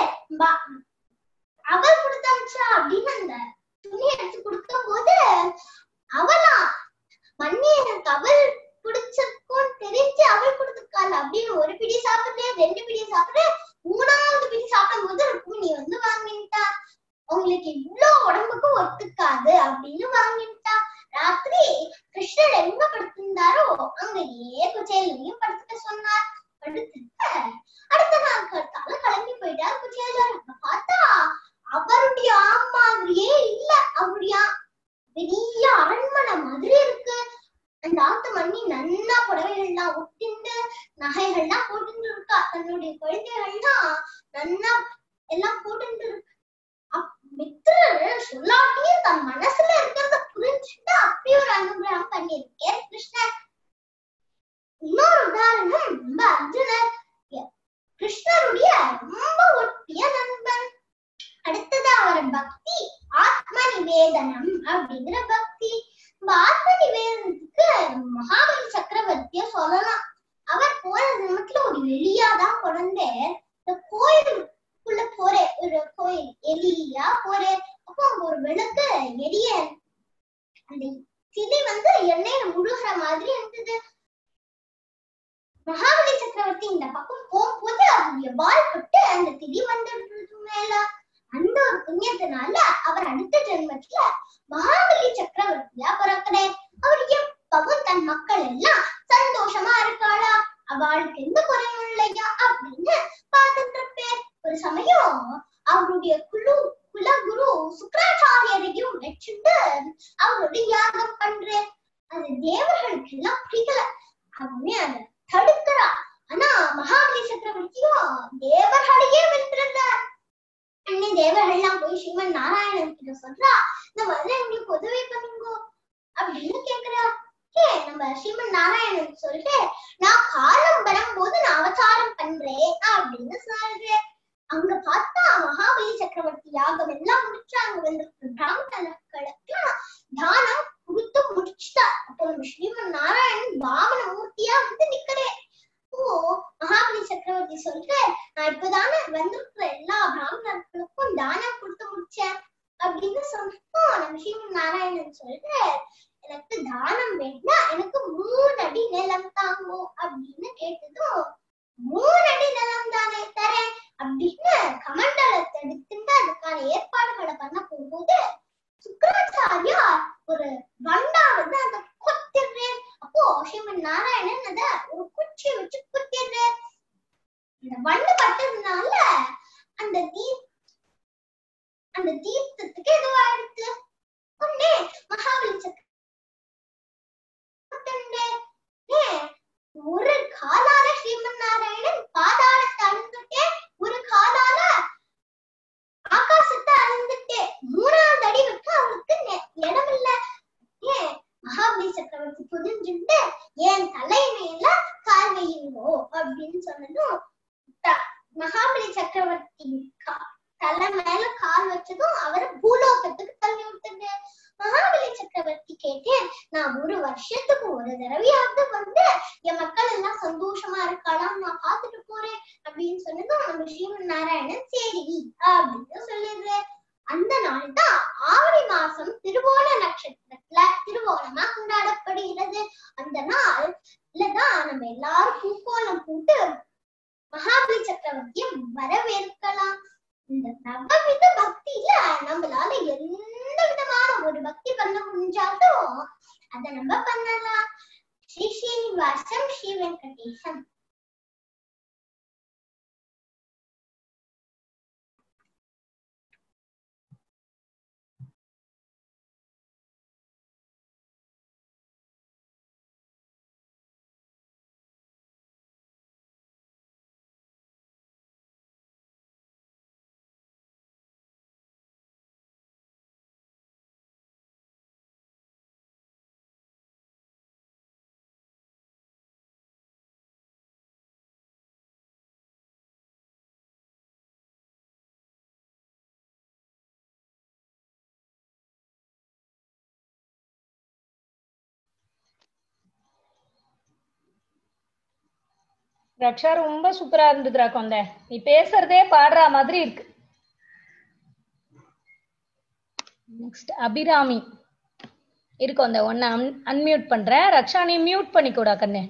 அவள் கொடுத்தாச்சா அப்படின்னு அந்த துணி எடுத்து கொடுக்கும் போது அவளா மண்ணி எனக்கு அவள் பிடிச்சிருக்கும் தெரிஞ்சு அவள் கொடுத்துருக்காள் அப்படின்னு ஒரு பிடி சாப்பிடுறேன், ரெண்டு பிடி சாப்பிடுறேன், மூணாவது பிடி சாப்பிடும் போது ருக்மிணி வந்து வாங்கிட்டா. உங்களுக்கு இவ்வளவு உடம்புக்கு ஒத்துக்காது அப்படின்னு வாங்கிட்டா. ராத்திரி கிருஷ்ணர் எங்க படுத்திருந்தாரோ அங்கேயே குச்சேலையும் படுத்துக்க சொன்னார். படுத்துட்டு அடுத்த நாள் கட்டால கிளம்பி போயிட்டார் குச்சேலர். பார்த்தா அவருடைய ஆமாதிரியே இல்ல, அவருடைய பெரிய அரண்மனை மாதிரி இருக்கு. அந்த ஆத்து மண்ணி நல்லா புடவைகள்லாம் ஒட்டிண்டு நகைகள்லாம் போட்டு இருக்கா. தன்னுடைய குழந்தைகள்லாம் நல்லா எல்லாம் போட்டு இருக்கு. மித்திரர் சொல்லாட்டியே தன் மனசுல இருக்கிறத புரிஞ்சுட்டு அப்படி ஒரு அனுகிரகம் பண்ணிருக்கேன் கிருஷ்ணர். இன்னொரு உதாரணம் ரொம்ப அர்ஜுனர் கிருஷ்ணருடைய ரொம்ப ஒட்டிய நண்பன். அடுத்தது அவர் பக்தி ஆத்ம நிவேதனம் அப்படிங்கிற பக்தி. இந்த ஆத்ம நிவேதனத்துக்கு மகாபலி சக்கரவர்த்திய சொல்லலாம். அவர் போன ஜென்மத்துல ஒரு எலியாதான் குழந்தை. இந்த கோயிலுக்குள்ள போற ஒரு கோயில் எலியா போற அப்போ அங்க ஒரு விளக்கு எரிய அந்த திதி வந்து எண்ணெயில முழுகிற மாதிரி இருந்தது. மகாபலி சக்கரவர்த்தி இந்த பக்கம் போகும்போது அவருடைய வால் பட்டு அந்த திதி வந்துடுறது மேல. அந்த ஒரு புண்ணியத்தினால அவர் அடுத்த ஜென்மத்துல மகாபலி சக்கரவர்த்தியா பிறக்கிறார். அவர் எப்பவும் தன் மக்கள் எல்லாம் சந்தோஷமா இருக்காளா, அவளுக்கு எந்த குறையும் இல்லையா அப்படின்னு பார்த்துட்டு இருப்பேன். ஒரு சமயம் அவருடைய குழு குலகுரு சுக்கராச்சாரியரையும் வச்சுட்டு அவருடைய யாகம் பண்றேன். அது தேவர்களுக்கு எல்லாம் பிடிக்கல. அவனே அதை தடுக்கிறா. ஆனா மகாபலி சக்கரவர்த்தியும் தேவர்களையே வென்றிருந்தார். அன்னை தேவர்கள்லாம் போய் ஸ்ரீமன் நாராயணன் கிட்ட சொல்றா, இந்த மாதிரி எங்களுக்கு உதவி பண்ணுங்க அப்படின்னு கேக்குறா. ஏ நம்ம ஸ்ரீமன் நாராயணன் சொல்லிட்டு நான் காலம் வரும்போது நான் அவதாரம் பண்றேன் அப்படின்னு சொல்றேன். அங்க பார்த்தா மகாபலி சக்கரவர்த்தி யாகம் எல்லாம் முடிச்சு அங்க வந்து பிராமணர்களுக்கு தானம் கொடுத்து முடிச்சுட்டா. அப்போ நம்ம ஸ்ரீமன் நாராயணன் வாமன மூர்த்தியா வந்து நிக்கிறேன். ஓ மகாபலி சக்கரவர்த்தி சொல்ற நான் இப்பதானே வந்திருக்கிற எல்லா பிராமணர்களுக்கும் தானம் கொடுத்து முடிச்சேன் அப்படின்னு சொன்னோம். நம்ம ஸ்ரீமன் நாராயணன் சொல்ற எனக்கு தானம் வேணா, எனக்கு மூணு அடி நிலம் தாங்கும் அப்படின்னு கேட்டதும் மூணு அடி நிலம் தானே தரேன் அப்படின்னு கமண்டலத்தை எடுத்துட்டு அதுக்கான ஏற்பாடுகளை பண்ண போகும்போது சுக்கராச்சாரியா ஒரு வண்டா வந்து அதை கொத்திடுறேன். அப்போ ஸ்ரீமன் நாராயணன் அத ஒரு குச்சியை வச்சு குத்திடுறேன். இந்த வண்டு பட்டதுனால அந்த தீ அந்த தீர்த்தத்துக்கு எதுவாயிடுச்சு. உடனே மகாபலி சக்கர ஒரு காலால ஸ்ரீமன் நாராயணன் பாதாளத்தை அழுந்துட்டே, ஒரு காலால ஆகாசத்தை அழுந்துட்டே, மூணாவது அடி வைக்க அவருக்கு இடம் இல்ல. ஏன் மகாபலி சக்கரவர்த்தி புரிஞ்சுட்டு ஏன் தலை மேல கால் வையுங்கோ அப்படின்னு சொன்னதும் மகாபலி சக்கரவர்த்தி தலை மேல கால் வச்சதும் அவரை பூலோகத்துக்கு தள்ளி விட்டுங்க. மகாபலி சக்கரவர்த்தி கேட்டேன், நான் ஒரு வருஷத்துக்கு ஒரு தடவையாவது வந்து என் மக்கள் எல்லாம் சந்தோஷமா இருக்கலாம் நான் பாத்துட்டு போறேன் அப்படின்னு சொன்னதும் நம்ம ஸ்ரீமன் நாராயணன் சரி அப்படின்னு சொல்லிடுறேன். அந்த நாள் தான் ஆவணி மாசம் திருவோண நட்சத்திரத்துல திருவோணமா கொண்டாடப்படுகிறது. அந்த நாள் இல்லதான் நம்ம எல்லாரும் பூக்கோலம் போட்டு மகாபலி சக்கரவர்த்தியை வரவேற்கலாம். இந்த நவவித பக்தியில நம்மளால எந்த விதமான ஒரு பக்தி பண்ண முடிஞ்சாலும் அதை நம்ம பண்ணலாம். ஸ்ரீ ஸ்ரீனிவாசம் ஸ்ரீ வெங்கடேசம். ரக்ஷா ரொம்ப சூப்பரா இருந்ததுடா கொண்ட. நீ பேசுறதே பாடுற மாதிரி இருக்கு. நெக்ஸ்ட் அபிராமி இருக்கு. அந்த ஒன்ன அன்மியூட் பண்றேன். ரக்ஷா நீ மியூட் பண்ணிக்கூடா கண்ணு.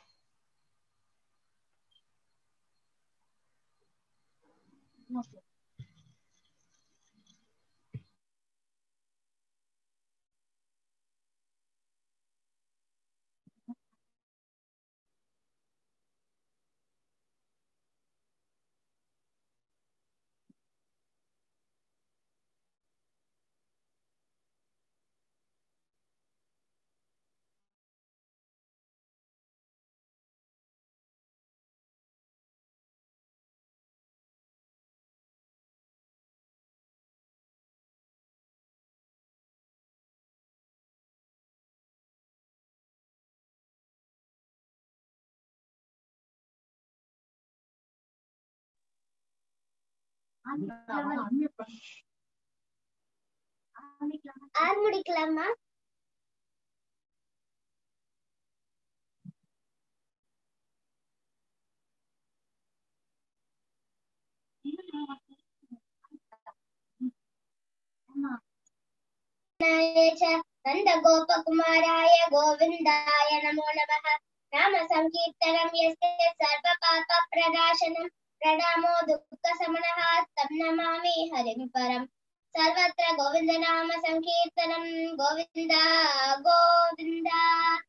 ஆரம்பிக்கலாமா? நந்த கோபகுமாராய கோவிந்தாய நமோ நமः. நாம சங்கீர்த்தனம் யஸ்ய சர்வ பாப பிரநாசனம் பிரணாமோ துக்க சமனः தம் நமாமி ஹரிம் பரம். சர்வத்ர கோவிந்த நாம சங்கீர்த்தனம் கோவிந்தா கோவிந்தா.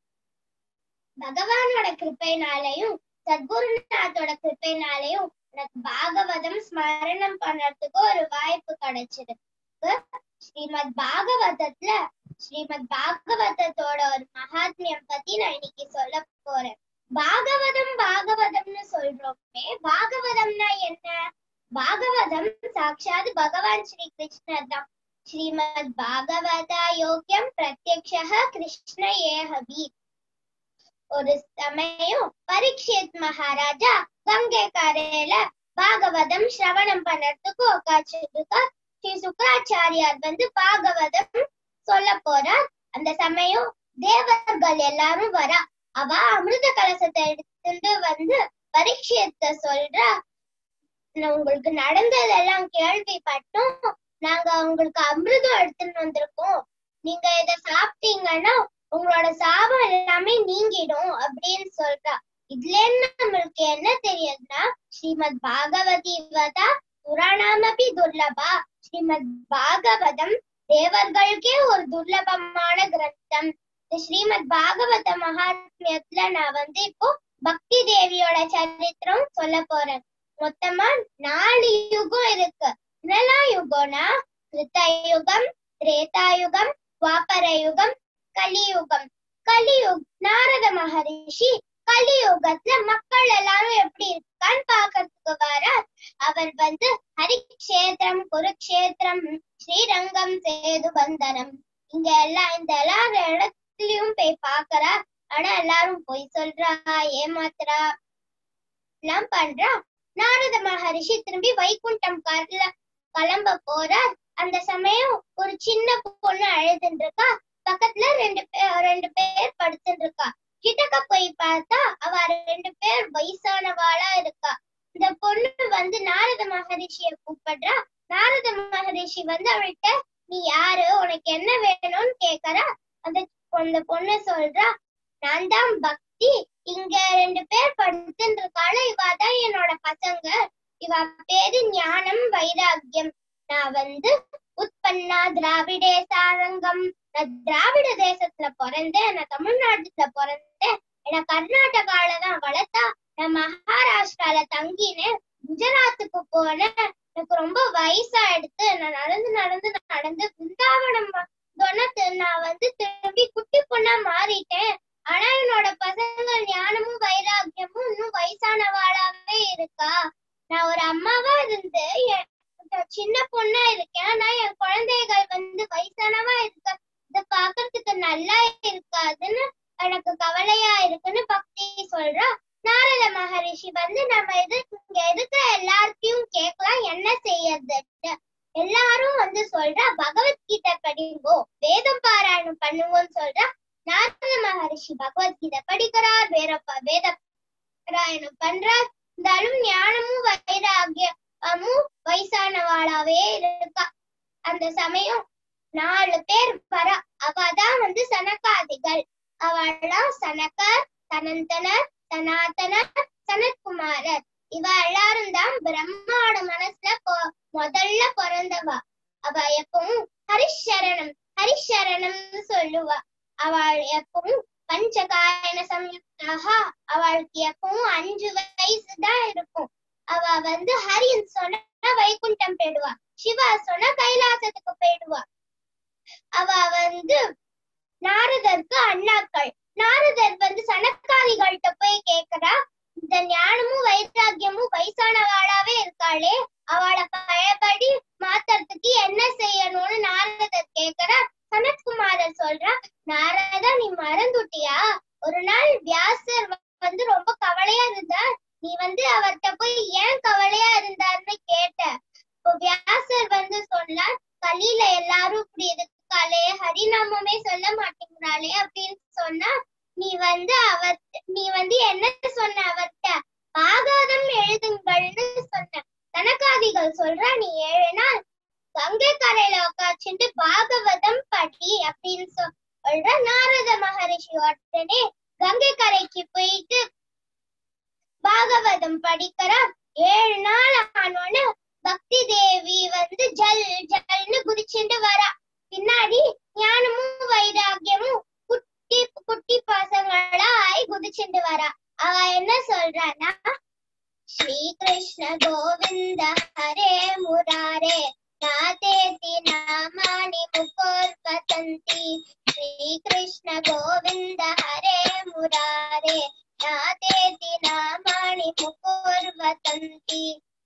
பகவானோட கிருப்பைனாலையும் சத்குருநாத்தோட கிருப்பைனாலையும் எனக்கு பாகவதம் ஸ்மரணம் பண்றதுக்கு ஒரு வாய்ப்பு கிடைச்சிருக்கு. ஸ்ரீமத் பாகவதத்துல ஸ்ரீமத் பாகவதத்தோட ஒரு மகாத்மியம் பத்தி நான் இன்னைக்கு சொல்ல போறேன். பாகவதம் பாகவதம்னு சொல்றோமே, பாகவதம்னா என்ன? பாகவதம் சாட்சாத் பகவான் ஸ்ரீ கிருஷ்ணர் தான். ஸ்ரீமத் பாகவதா யோக்கியம் பிரத்யக்ஷः கிருஷ்ண ஏஹவி. ஒரு சமயம் பரீட்சித் மகாராஜா கங்கை கரையில பாகவதம் சிரவணம் பண்றதுக்கு உட்கார்ந்துருக்கா. ஸ்ரீ சுக்கராச்சாரியார் வந்து பாகவதம் சொல்ல போறார். அந்த சமயம் தேவர்கள் எல்லாரும் வரா. அவ அமிர்த கலசத்தை எடுத்துட்டு வந்து பரீட்சித்த சொல்றா, உங்களுக்கு நடந்ததெல்லாம் கேள்விப்பட்டோம், நாங்க உங்களுக்கு அமிர்தம் எடுத்துட்டு வந்திருக்கோம், நீங்க இத சாப்பிட்டீங்கன்னா உங்களோட சாபம் எல்லாமே நீங்கிடும் அப்படின்னு சொல்றா. இதுல நம்மளுக்கு என்ன தெரியுதுன்னா, ஸ்ரீமத் பாகவதி வதா புராணாமபி துர்லபா. ஸ்ரீமத் பாகவதம் தேவர்களுக்கே ஒரு துர்லபமான கிரந்தம். ஸ்ரீமத் பாகவத மகாத்மியத்துல நான் வந்து இப்போ பக்தி தேவியோட சரித்திரம் சொல்ல போறேன். மொத்தமா நாலு யுகம் இருக்கு. என்னெல்லாம் யுகம்னா கிருத்தயுகம், திரேதாயுகம், துவாபர யுகம், கலியுகம். கலியுக் நாரத மகரிஷி கலியுகத்துல மக்கள் எல்லாரும் எப்படி இருக்கான்னு பாக்கிறதுக்கு வர. அவர் வந்து ஹரிக்ஷேத்திரம், குருக்ஷேத்திரம், ஸ்ரீரங்கம், சேது பந்தனம் இங்க எல்லாம் இந்த எல்லா இடத்துலயும் போய் பாக்குறா. ஆனா எல்லாரும் போய் சொல்றா, ஏமாத்துறா எல்லாம் பண்றா. நாரத மகரிஷி திரும்பி வைகுண்டம் காட்டுல கிளம்ப போறார். அந்த சமயம் ஒரு சின்ன பொண்ணு அழுதுன்னு இருக்கா. பக்கத்துல ரெண்டு பேர் ரெண்டு பேர் படுத்துட்டு இருக்கா. கிட்டக்க போய் பார்த்தா அவ ரெண்டு பேர் வயசானவாளா இருக்கா. இந்த பொண்ணு வந்து நாரத மகரிஷிய கூப்பிடுறா. நாரத மகரிஷி வந்து அவள்கிட்ட நீ யாரு, உனக்கு என்ன வேணும்னு கேக்குறா. அந்த அந்த பொண்ணு சொல்றா, நான் தான் பக்தி, இங்க ரெண்டு பேர் படுத்துட்டு இருக்காள, இவாதான் என்னோட பசங்க, இவ பேரு ஞானம் வைராக்கியம். நான் வந்து உத்பன்னா திராவிடே சாரங்கம், நான் திராவிட தேசத்துல பிறந்தேன், நான் தமிழ்நாட்டுல பிறந்தேன், என்ன கர்நாடகால தான் வளர்த்தா, நான் மகாராஷ்டிரால தங்கினேன், குஜராத்துக்கு போனேன், எனக்கு ரொம்ப வயசாயிடுத்து, நான் நடந்து நடந்து நடந்து பிருந்தாவனம் நான் வந்து திரும்பி குட்டி பொண்ணா மாறிட்டேன். ஆனா என்னோட பசங்க ஞானமும் வைராக்கியமும் இன்னும் வயசானவாளாவே இருக்கா. நான் ஒரு அம்மாவா இருந்து சின்ன பொண்ணா இருக்கேன். ஆனா என் குழந்தைகள் வந்து வயசானவா இருக்க, இத பாக்குறதுக்கு நல்லா இருக்காதுன்னு எனக்கு கவலையா இருக்குன்னு பக்தி சொல்றா. நாரத மகரிஷி வந்து நம்ம எதுக்கு இங்க இருக்கிற எல்லாத்தையும் கேட்கலாம், என்ன செய்யறது. எல்லாரும் வந்து சொல்றா, பகவத்கீதை படிங்கோ, வேதம் பாராயணம் பண்ணுவோன்னு சொல்றா. நாரத மகரிஷி பகவத்கீதை படிக்கிறார், வேற வேத பாராயணம் பண்றார். இருந்தாலும் ஞானமும் வைராகியமும் வயசானவாளாவே இருக்கா. அந்த சமயம் நாலு பேர் வரா. அவதான் வந்து சனகாதிகள். அவள்லாம் சனகர், சனந்தனர், சனாதனர், சனத்குமாரர். இவ எல்லாரும் தான் பிரம்மாவோட மனசுல முதல்ல பிறந்தவா. அவ எப்பவும் ஹரிஷரணம் ஹரிஷரணம்னு சொல்லுவா. அவள் எப்பவும் பஞ்சகாயன சம்யுக்தாக. அவளுக்கு எப்பவும் அஞ்சு வயசு தான் இருக்கும். அவ வந்து ஹரின்னு சொன்னா வைகுண்டம் போயிடுவா, சிவா சொன்னா கைலாசத்துக்கு போயிடுவா. அவ வந்து நாரதருக்கு அண்ணாக்கள். நாரதர் வந்து சனக்காதிகள்கிட்ட போய் கேக்குறா, இந்த ஞானமும் வைராகியமும் வயசானவாளாவே இருக்காளே, அவளை பழையபடி மாத்துறதுக்கு என்ன செய்யணும்னு நாரதர் கேக்குறா. சனத்குமாரர் சொல்றா, நாரதா நீ மறந்துட்டியா, ஒரு நாள் வியாசர் வந்து ரொம்ப கவலையா இருந்தார், நீ வந்து அவர்கிட்ட போய் ஏன் கவலையா இருந்தார்னு கேட்ட. இப்போ வியாசர் வந்து சொன்னார், கலியில எல்லாரும் இப்படி இருக்காளே, ஹரிநாமமே சொல்ல மாட்டேங்கிறாளே அப்படின்னு சொன்னா, நீ வந்து அவர் நீ வந்து என்ன சொன்ன அவர்கிட்ட, பாகவதம் எழுதுங்கள்னு சொன்ன. சனகாதிகள் சொல்றா, நீ ஏழு நாள் கங்கை கரையில உட்காச்சுட்டு பாகவதம் படி அப்படின்னு சொல்ற. நாரத மகரிஷி உடனே கங்கை கரைக்கு போயிட்டு பாகவதம் படிக்கிறார். ஏழு நாள் ஆனோன்னு பக்தி தேவி வந்து ஜல் ஜல்னு குதிச்சுட்டு வரா. பின்னாடி ஞானமும் வைராகியமும் குட்டி குட்டி பசங்களா ஆய் குதிச்சுட்டு வரா. அவ என்ன சொல்றான்னா, ஸ்ரீ கிருஷ்ண கோவிந்த ஹரே முராரே நாதேதி நாமானி முகோர் வதந்தி. ஸ்ரீ கிருஷ்ண கோவிந்த ஹரே முராரே நாதேதி நாமானி முகோர் வதந்தி.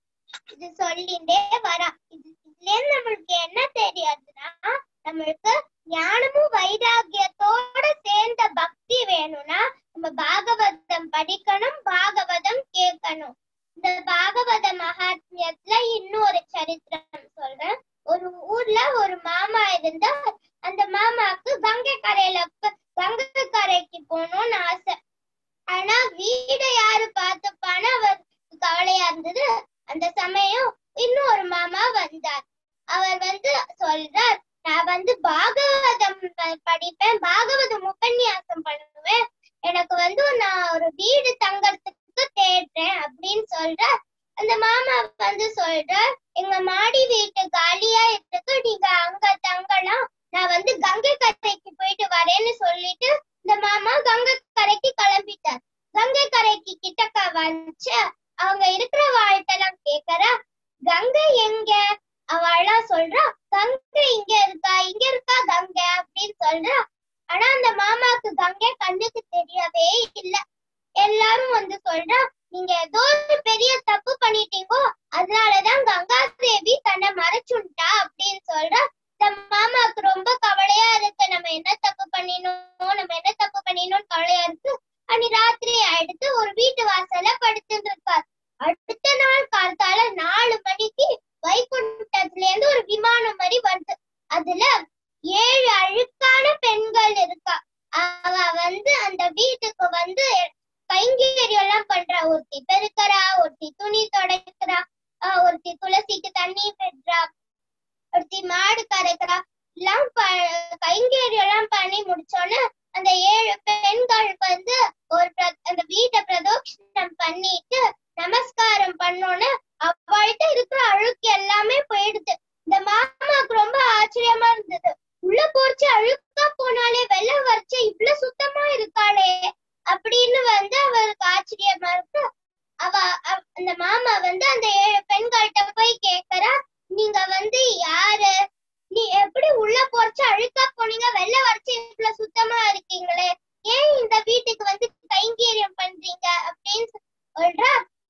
இது சொல்லிண்டே வரா. இது இதுல நம்மளுக்கு என்ன தெரியாதுன்னா, நம்மளுக்கு ஞானமும் வைராகியத்தோட சேர்ந்த பக்தி வேணும்னா நம்ம பாகவதம் படிக்கணும், பாகவதம் கேட்கணும். இந்த பாகவத மகாத்மியத்துல இன்னொரு சரித்திரம் சொல்றேன். ஒரு ஊர்ல ஒரு மாமா இருந்தா. அந்த மாமாக்கு கங்கை கரையில கங்கை கரைக்கு போகணும்னு ஆசை. ஆனா வீடை யாரு பார்த்துப்பான்னு அவருக்கு கவலையா இருந்தது. அந்த சமயம் இன்னொரு மாமா வந்தார். அவர் வந்து சொல்றார், நான் வந்து பாகவதம் படிப்பேன், பாகவதம் உபன்யாசம் பண்ணுவேன், எனக்கு வந்து நான் ஒரு வீடு தங்கறதுக்கு தேடுறேன் அப்படின்னு சொல்ற. அந்த மாமா வந்து சொல்ற, எங்க மாடி வீட்டு காலியா இருக்கு, நீங்க அங்க தங்கலாம், நான் வந்து கங்கை கரைக்கு போயிட்டு வரேன்னு சொல்லிட்டு இந்த மாமா கங்கை கரைக்கு கிளம்பிட்டார். கங்கை கரைக்கு கிட்டக்க வந்து அவங்க இருக்கிற வாழ்த்தெல்லாம் கேக்குறா, கங்கை எங்க? அவள்லாம் சொல்றா, கங்கை இங்க இருக்கா, இங்க இருக்கா கங்கை அப்படின்னு சொல்றா. ஆனா அந்த மாமாக்கு கங்கை கண்ணுக்கு தெரியவே இல்லை. எல்லாரும் வந்து சொல்றா, நீங்க ஏதோ ஒரு பெரிய தப்பு பண்ணிட்டீங்கோ, அதனாலதான் கங்கா தேவி தன்னை மறைச்சுட்டா அப்படின்னு சொல்றா. இந்த மாமாக்கு ரொம்ப கவலையா இருக்கு, நம்ம என்ன தப்பு பண்ணினோம் நம்ம என்ன தப்பு பண்ணினோம்னு கவலையா இருக்கு. அன்னி ராத்திரி ஆயிடுத்து. ஒரு வீட்டு வாசல்ல படுத்துட்டு இருக்கார். அடுத்த நாள் காலத்தால நாலு மணிக்கு வைகுண்டத்துல இருந்து ஒரு விமானம் மாதிரி வருது. அதுல ஏழு அழுக்கான பெண்கள் இருக்கா. அவ வந்து அந்த வீட்டுக்கு வந்து கைங்கரியம் எல்லாம் பண்றா. ஒருத்தி பெருக்கிறா, ஒருத்தி துணி துடைக்கிறா, ஒருத்தி துளசிக்கு தண்ணி பெற்றா, ஒருத்தி மாடு கரைக்கிறா. எல்லாம் கைங்கரியம் எல்லாம் பண்ணி முடிச்சோன்னு அந்த ஏழு பெண்கள் வந்து ஒரு அந்த வீட்டை பிரதோஷனம் பண்ணிட்டு நமஸ்காரம் பண்ணோன்னு அவள்கிட்ட இருக்கிற அழுக்கு எல்லாமே போயிடுது. இந்த மாமாவுக்கு ரொம்ப ஆச்சரியமா இருந்தது. உள்ள போச்சு அழுக்கா போனாலே வெள்ளை வரைச்ச இவ்வளவு சுத்தமா இருக்காளே அப்படின்னு வந்து அவருக்கு ஆச்சரியமா இருக்கு. அவ அந்த மாமா வந்து அந்த ஏழு பெண்கள்கிட்ட போய் கேக்குறா, நீங்க வந்து யாரு, நீ எப்படி உள்ள போச்சு அழுக்கா போனீங்க, வெள்ளை வரைச்ச இவ்வளவு சுத்தமா இருக்கீங்களே, ஏன் இந்த வீட்டுக்கு வந்து கைங்கரியம் பண்றீங்க அப்படின்னு சொல்றா.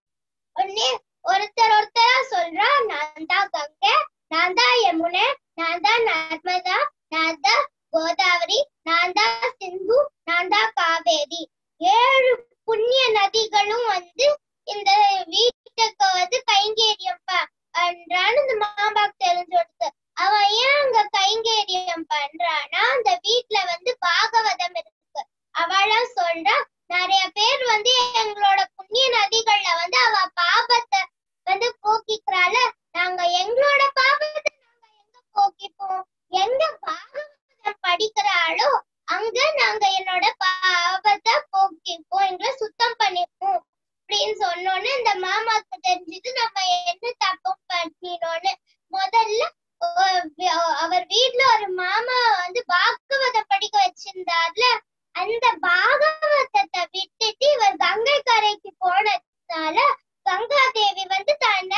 உடனே ஒருத்தர் ஒருத்தரா சொல்றா, நான் தான் கங்கை, நான் தான் யமுனை, நான் தான் நர்மதா, நான் தான் கோதாவரி, நான் தான் சிந்து, நான் தான் காவேரி. ஏழு புண்ணிய நதிகளும் வந்து இந்த வீட்டுக்கு வந்து கைங்கரியம் பண்றான்னு இந்த மாமாக்கு தெரிஞ்சு கொடுத்து. அவன் ஏன் அங்க கைங்கரியம் பண்றான்னா, அந்த வீட்டுல வந்து பாகவதம் இருக்கு. அவளா சொல்றா, நிறைய பேர் வந்து எங்களோட புண்ணிய புண்ணிய நதிகள்ல வந்து அவ பாபத்தை வந்து போக்கிக்கிறாள். நாங்க எங்களோட பாபத்தை நாங்க எங்க போக்கிப்போம்? எங்க பாகவதம் படிக்கிறாளோ அங்க நாங்க என்னோட பாவத்தை போக்கிப்போம், எங்களை சுத்தம் பண்ணிப்போம் அப்படின்னு சொன்னோன்னு இந்த மாமாக்கு தெரிஞ்சது நம்ம என்ன தப்பு பண்ணினோன்னு. முதல்ல அவர் வீட்டுல ஒரு மாமா வந்து பாகவதம் படிக்க வச்சிருந்தார்ல, அந்த பாகவதத்தை விட்டுட்டு இவர் கங்கை கரைக்கு போனதுனால கங்கா தேவி வந்து தன்னை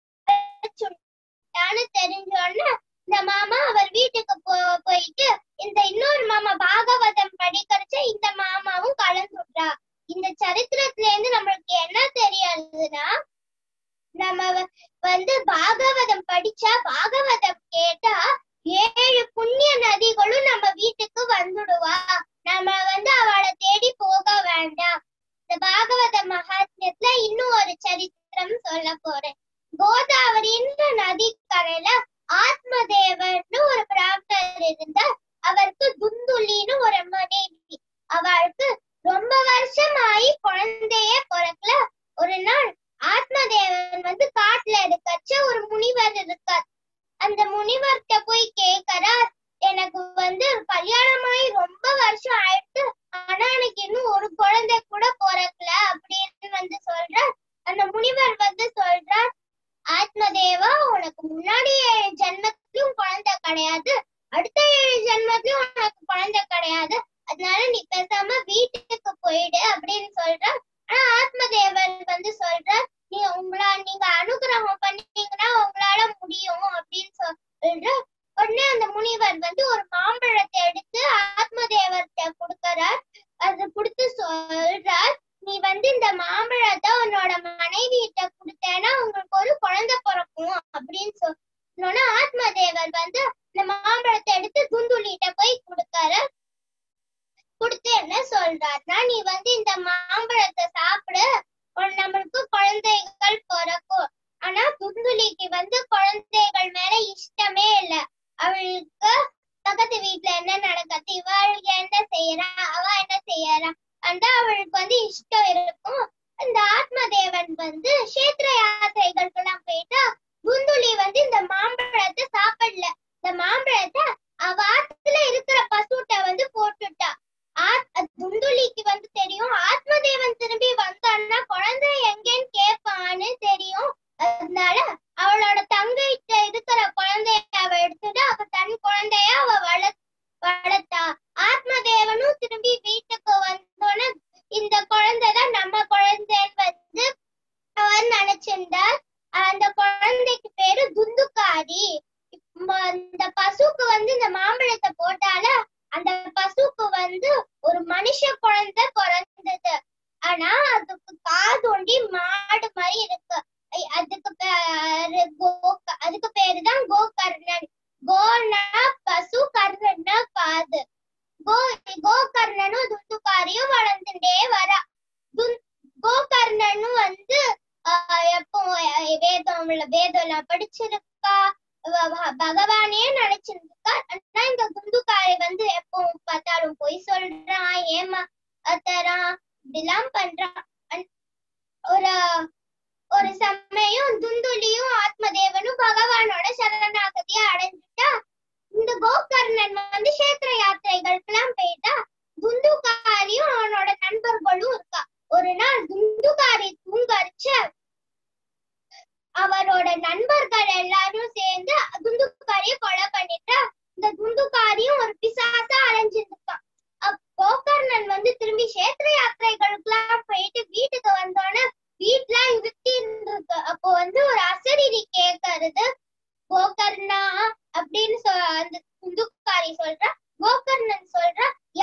மறைச்சுட்டான்னு தெரிஞ்சோன்னு இந்த மாமா அவர் வீட்டுக்கு போ போயிட்டு இந்த இன்னொரு மாமா பாகவதம் படிக்கிறச்ச இந்த மாமாவும் கலந்துடுறா. இந்த சரித்திரத்துல இருந்து நம்மளுக்கு என்ன தெரியாதுன்னா, நம்ம வந்து பாகவதம் படிச்சா பாகவதம் கேட்டா ஏழு புண்ணிய நதிகளும் நம்ம வீட்டுக்கு வந்துடுவா. நம்ம வந்து அவளை தேடி போக வேண்டாம். இந்த பாகவத மகாத்மியத்துல இன்னும் ஒரு சரித்திரம் சொல்ல போறேன். கோதாவரின்ற நதி கரையில ஆத்மதேவன்னு ஒரு பிராமணர் இருந்தார். அவருக்கு துந்துலின்னு ஒரு மனைவி. அவளுக்கு ரொம்ப வருஷம் ஆகி குழந்தையே பிறக்கல. ஒரு நாள் ஆத்மதேவன் வந்து காட்டுல இருக்கச்ச ஒரு முனிவர் இருக்கார். அந்த முனிவர்கிட்ட போய் கேக்குறார், எனக்கு வந்து கல்யாணமாயி ரொம்ப வருஷம் ஆயிடுச்சு, ஆனா எனக்கு இன்னும் ஒரு குழந்தை கூட பிறக்கல அப்படின்னு வந்து சொல்றார். அந்த முனிவர் வந்து சொல்றார், ஆத்மதேவா, உனக்கு முன்னாடி ஏழு ஜென்மத்திலும் குழந்தை கிடையாது, அடுத்த ஏழு ஜென்மத்திலும் உனக்கு குழந்தை கிடையாது, அதனால நீ பேசாம வீட்டுக்கு போயிடு அப்படின்னு சொல்றார். ஆனா ஆத்மதேவன் வந்து சொல்றார், நீ உங்களா நீங்க அனுகிரகம் பண்ணீங்கன்னா உங்களால முடியும் அப்படின்னு சொல்ற. உடனே அந்த முனிவர் வந்து ஒரு மாம்பழத்தை எடுத்து ஆத்மதேவர்கிட்ட கொடுக்கறார். அது கொடுத்து சொல்றார், நீ வந்து இந்த மாம்பழத்தை உன்னோட மனைவி கிட்ட கொடுத்தேன்னா உங்களுக்கு ஒரு குழந்தை பிறக்கும் அப்படின்னு சொன்னோன்னா ஆத்மதேவர் வந்து இந்த மாம்பழத்தை எடுத்து துந்துலிட்ட போய் கொடுக்கற. கொடுத்து என்ன சொல்றாருன்னா, நீ வந்து இந்த மாம்பழத்தை சாப்பிடு, நம்மளுக்கு குழந்தைகள் பிறக்கும். ஆனா துந்துலிக்கு வந்து குழந்தைகள் மேல இஷ்டமே இல்லை. அவளுக்கு பக்கத்து வீட்டுல என்ன நடக்குது, இவள் என்ன செய்யறா, அவ என்ன செய்யறா, அந்த அவளுக்கு வந்து இஷ்டம் இருக்கும். இந்த ஆத்மதேவன் வந்து கஷேத்திர யாத்திரைகளுக்கெல்லாம் போயிட்டா துந்துலி வந்து இந்த மாம்பழத்தை சாப்பிடல. இந்த மாம்பழத்தை அவ ஆத்துல இருக்கிற பசுட்ட வந்து போட்டுட்டா. துந்துலிக்கு வந்து தெரியும் ஆத்மதேவன் திரும்பி வந்தான்னா குழந்தை எங்கேன்னு கேட்பான்னு தெரியும். அதனால அவளோட தங்கைகிட்ட இருக்கிற குழந்தைய அவ எடுத்துட்டு அவ தன் குழந்தைய அவ வள வளர்த்தா. ஆத்மதேவனும் திரும்பி வீட்டுக்கு வந்தோன்னு இந்த குழந்தைதான் நம்ம குழந்தைன்னு வந்து அவர் நினைச்சிருந்தார். அந்த குழந்தைக்கு பேரு துந்துக்காரி. இந்த பசுக்கு வந்து இந்த மாம்பழத்தை போட்டால அந்த பசுக்கு வந்து ஒரு மனுஷ குழந்தை பிறந்தது. ஆனா அதுக்கு காதொண்டி மாடு மாதிரி இருக்கு. அதுக்கு பேரு கோக அதுக்கு பேருதான் கோகர்ணன். கோனா பசு, கர்ணன்னா காது. கோ கோகர்ணனும் துந்துக்காரியும் வளர்ந்துட்டே வரா. துன் கோகர்ணனும் வந்து ஆஹ் எப்போ வேதம் வேதம் படிச்சிருக்கா, பகவானே நினைச்சிருக்கா. ஆனா இந்த துந்துக்காரி வந்து எப்போ பார்த்தாலும் பொய் சொல்றான், ஏமாத்தறான், இப்படிலாம் பண்றான். ஒரு ஒரு சமயம் துந்துலியும் ஆத்மதேவனும் பகவானோட சரணாகதிய அடைஞ்சுட்டா. இந்த கோகர்ணன் வந்து கஷேத்திர யாத்திரைகளுக்கெல்லாம் போயிட்டா. துந்துக்காரியும் அவனோட நண்பர்களும் இருக்கா. ஒரு நாள் துந்துக்காரி தூங்கரிச்ச அவரோட நண்பர்கள் எல்லாரும் சேர்ந்து துந்துக்காரிய கொலை பண்ணிட்டா. இந்த துந்துக்காரியும் ஒரு பிசாசா அலைஞ்சிருக்கான். கோகர்ணன் வந்து திரும்பி கஷேத்திர யாத்திரைகளுக்கெல்லாம் போயிட்டு வீட்டுக்கு வந்தோன்னு வீட்டுல இருட்டி இருக்கு. அப்போ வந்து ஒரு அசரீரி கேட்கறது, கோகர்ணா அப்படின்னு சொ அந்த துந்துக்காரி சொல்றா. கோகர்ணன் சொல்றா,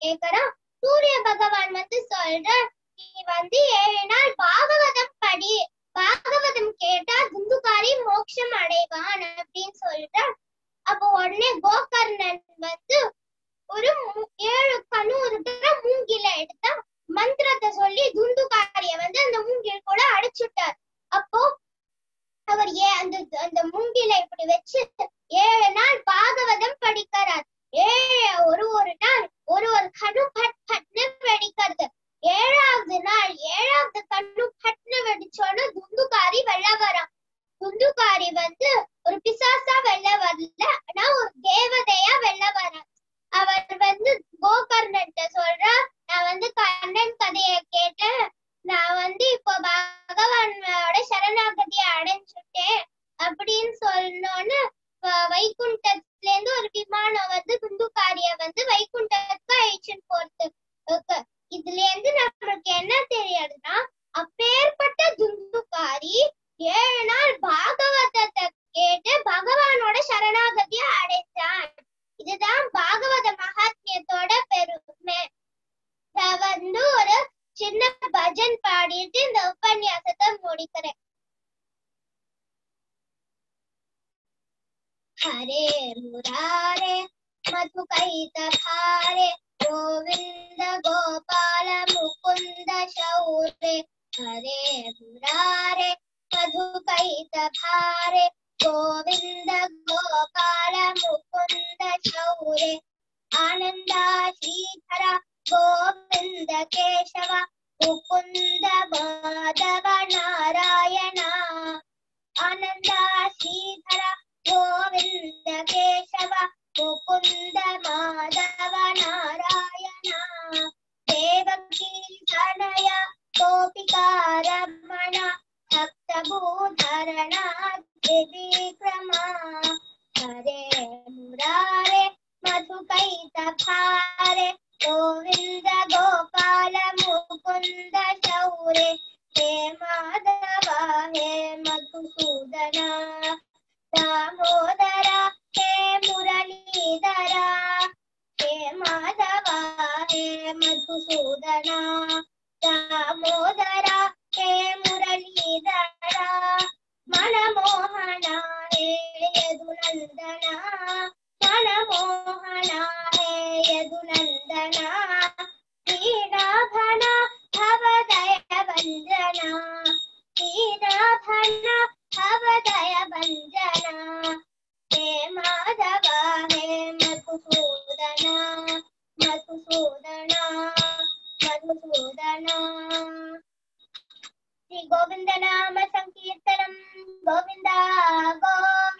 கேக்குறான். சூரிய பகவான் வந்து சொல்ற, நீ வந்து ஏழு நாள் பாகவதம் படி, பாகவதம் கேட்டா துந்துகாரி மோட்சம் அடைவான் அப்படின்னு சொல்ற. அப்போ உடனே கோகர்ணன் வந்து ஒரு ஏழு கணு இருக்கிற மூங்கில எடுத்தா, மந்திரத்தை சொல்லி துந்துகாரிய வந்து அந்த மூங்கில் கூட அடிச்சுட்டார். அப்போ அவர் ஏ அந்த அந்த மூங்கில இப்படி வச்சு ஏழு நாள் பாகவதம் படிக்கிறார். ஏழு ஒரு ஒரு நாள் ஒரு ஒரு கணு பட் பட்னு வெடிக்கிறது. ஏழாவது நாள் ஏழாவது கண்ணு பட்னு வெடிச்சோன்னு துந்துகாரி வெள்ள வரான். துந்துகாரி வந்து ஒரு பிசாசா வெள்ள வரல, ஆனா ஒரு தேவதையா வெள்ள வரான். அவர் வந்து கோகர்ணன் சொல்றா, நான் வந்து கண்ணன் கதைய கேட்டேன், நான் வந்து இப்போ பகவானோட சரணாகதியை அடைஞ்சுட்டேன் அப்படின்னு சொன்னோன்னு வைகுண்டத்துல இருந்து ஒரு விமானம் வந்து துந்துகாரிய வந்து வைகுண்டத்துக்கு அழிச்சுன்னு போறது. இதுல இருந்து நம்மளுக்கு என்ன தெரியாதுன்னா, அப்பேற்பட்ட துந்துகாரி ஏழு நாள் பாகவதத்தை கேட்டு பகவானோட சரணாகதியை அடைஞ்சான். இதுதான் பாகவத மகாத்மியத்தோட பெருமை. நான் வந்து ஒரு சின்ன பஜன் பாடிட்டு இந்த உபன்யாசத்தை முடிக்கிறேன். ஹரே முராரே மதுகைத பாரே கோவிந்த கோபால முகுந்த சௌரே. ஹரே முராரே மதுகைத பாரே கோவிந்த கோபால முகுந்த சௌரே. ஆனந்தா ஸ்ரீதர கோவிந்த கேசவ முகுந்த மாதவ நாராயண. ஆனந்தா ஸ்ரீதர கோவிந்த கேசவ முகுந்த மாதவ நாராயண. தேவகி தனய கோபிகா ரமண பக்த பூதரண விக்ரமா. ஹரே முராரே மதுகைத பாரே கோவிந்த கோபால முகுந்த சௌரே. ஹே மாதவ ஹே மதுசூதன தாமோதர ஹே முரளீதர. ஹே மாதவ ஹே மதுசூதன தாமோதர ஹே முரளீதர. மனமோகன ஹே யதுநந்தன மனமோகன ஹே யதுநந்தன. ஸ்ரீநாதன பவதய வந்தன ஸ்ரீநாதன பவதய வந்தன. ஹே மாதவ ஹே மதுசூதன மதுசூதன மதுசூதன. ஸ்ரீ கோவிந்த நாம சங்கீர்த்தனம் கோவிந்தா கோ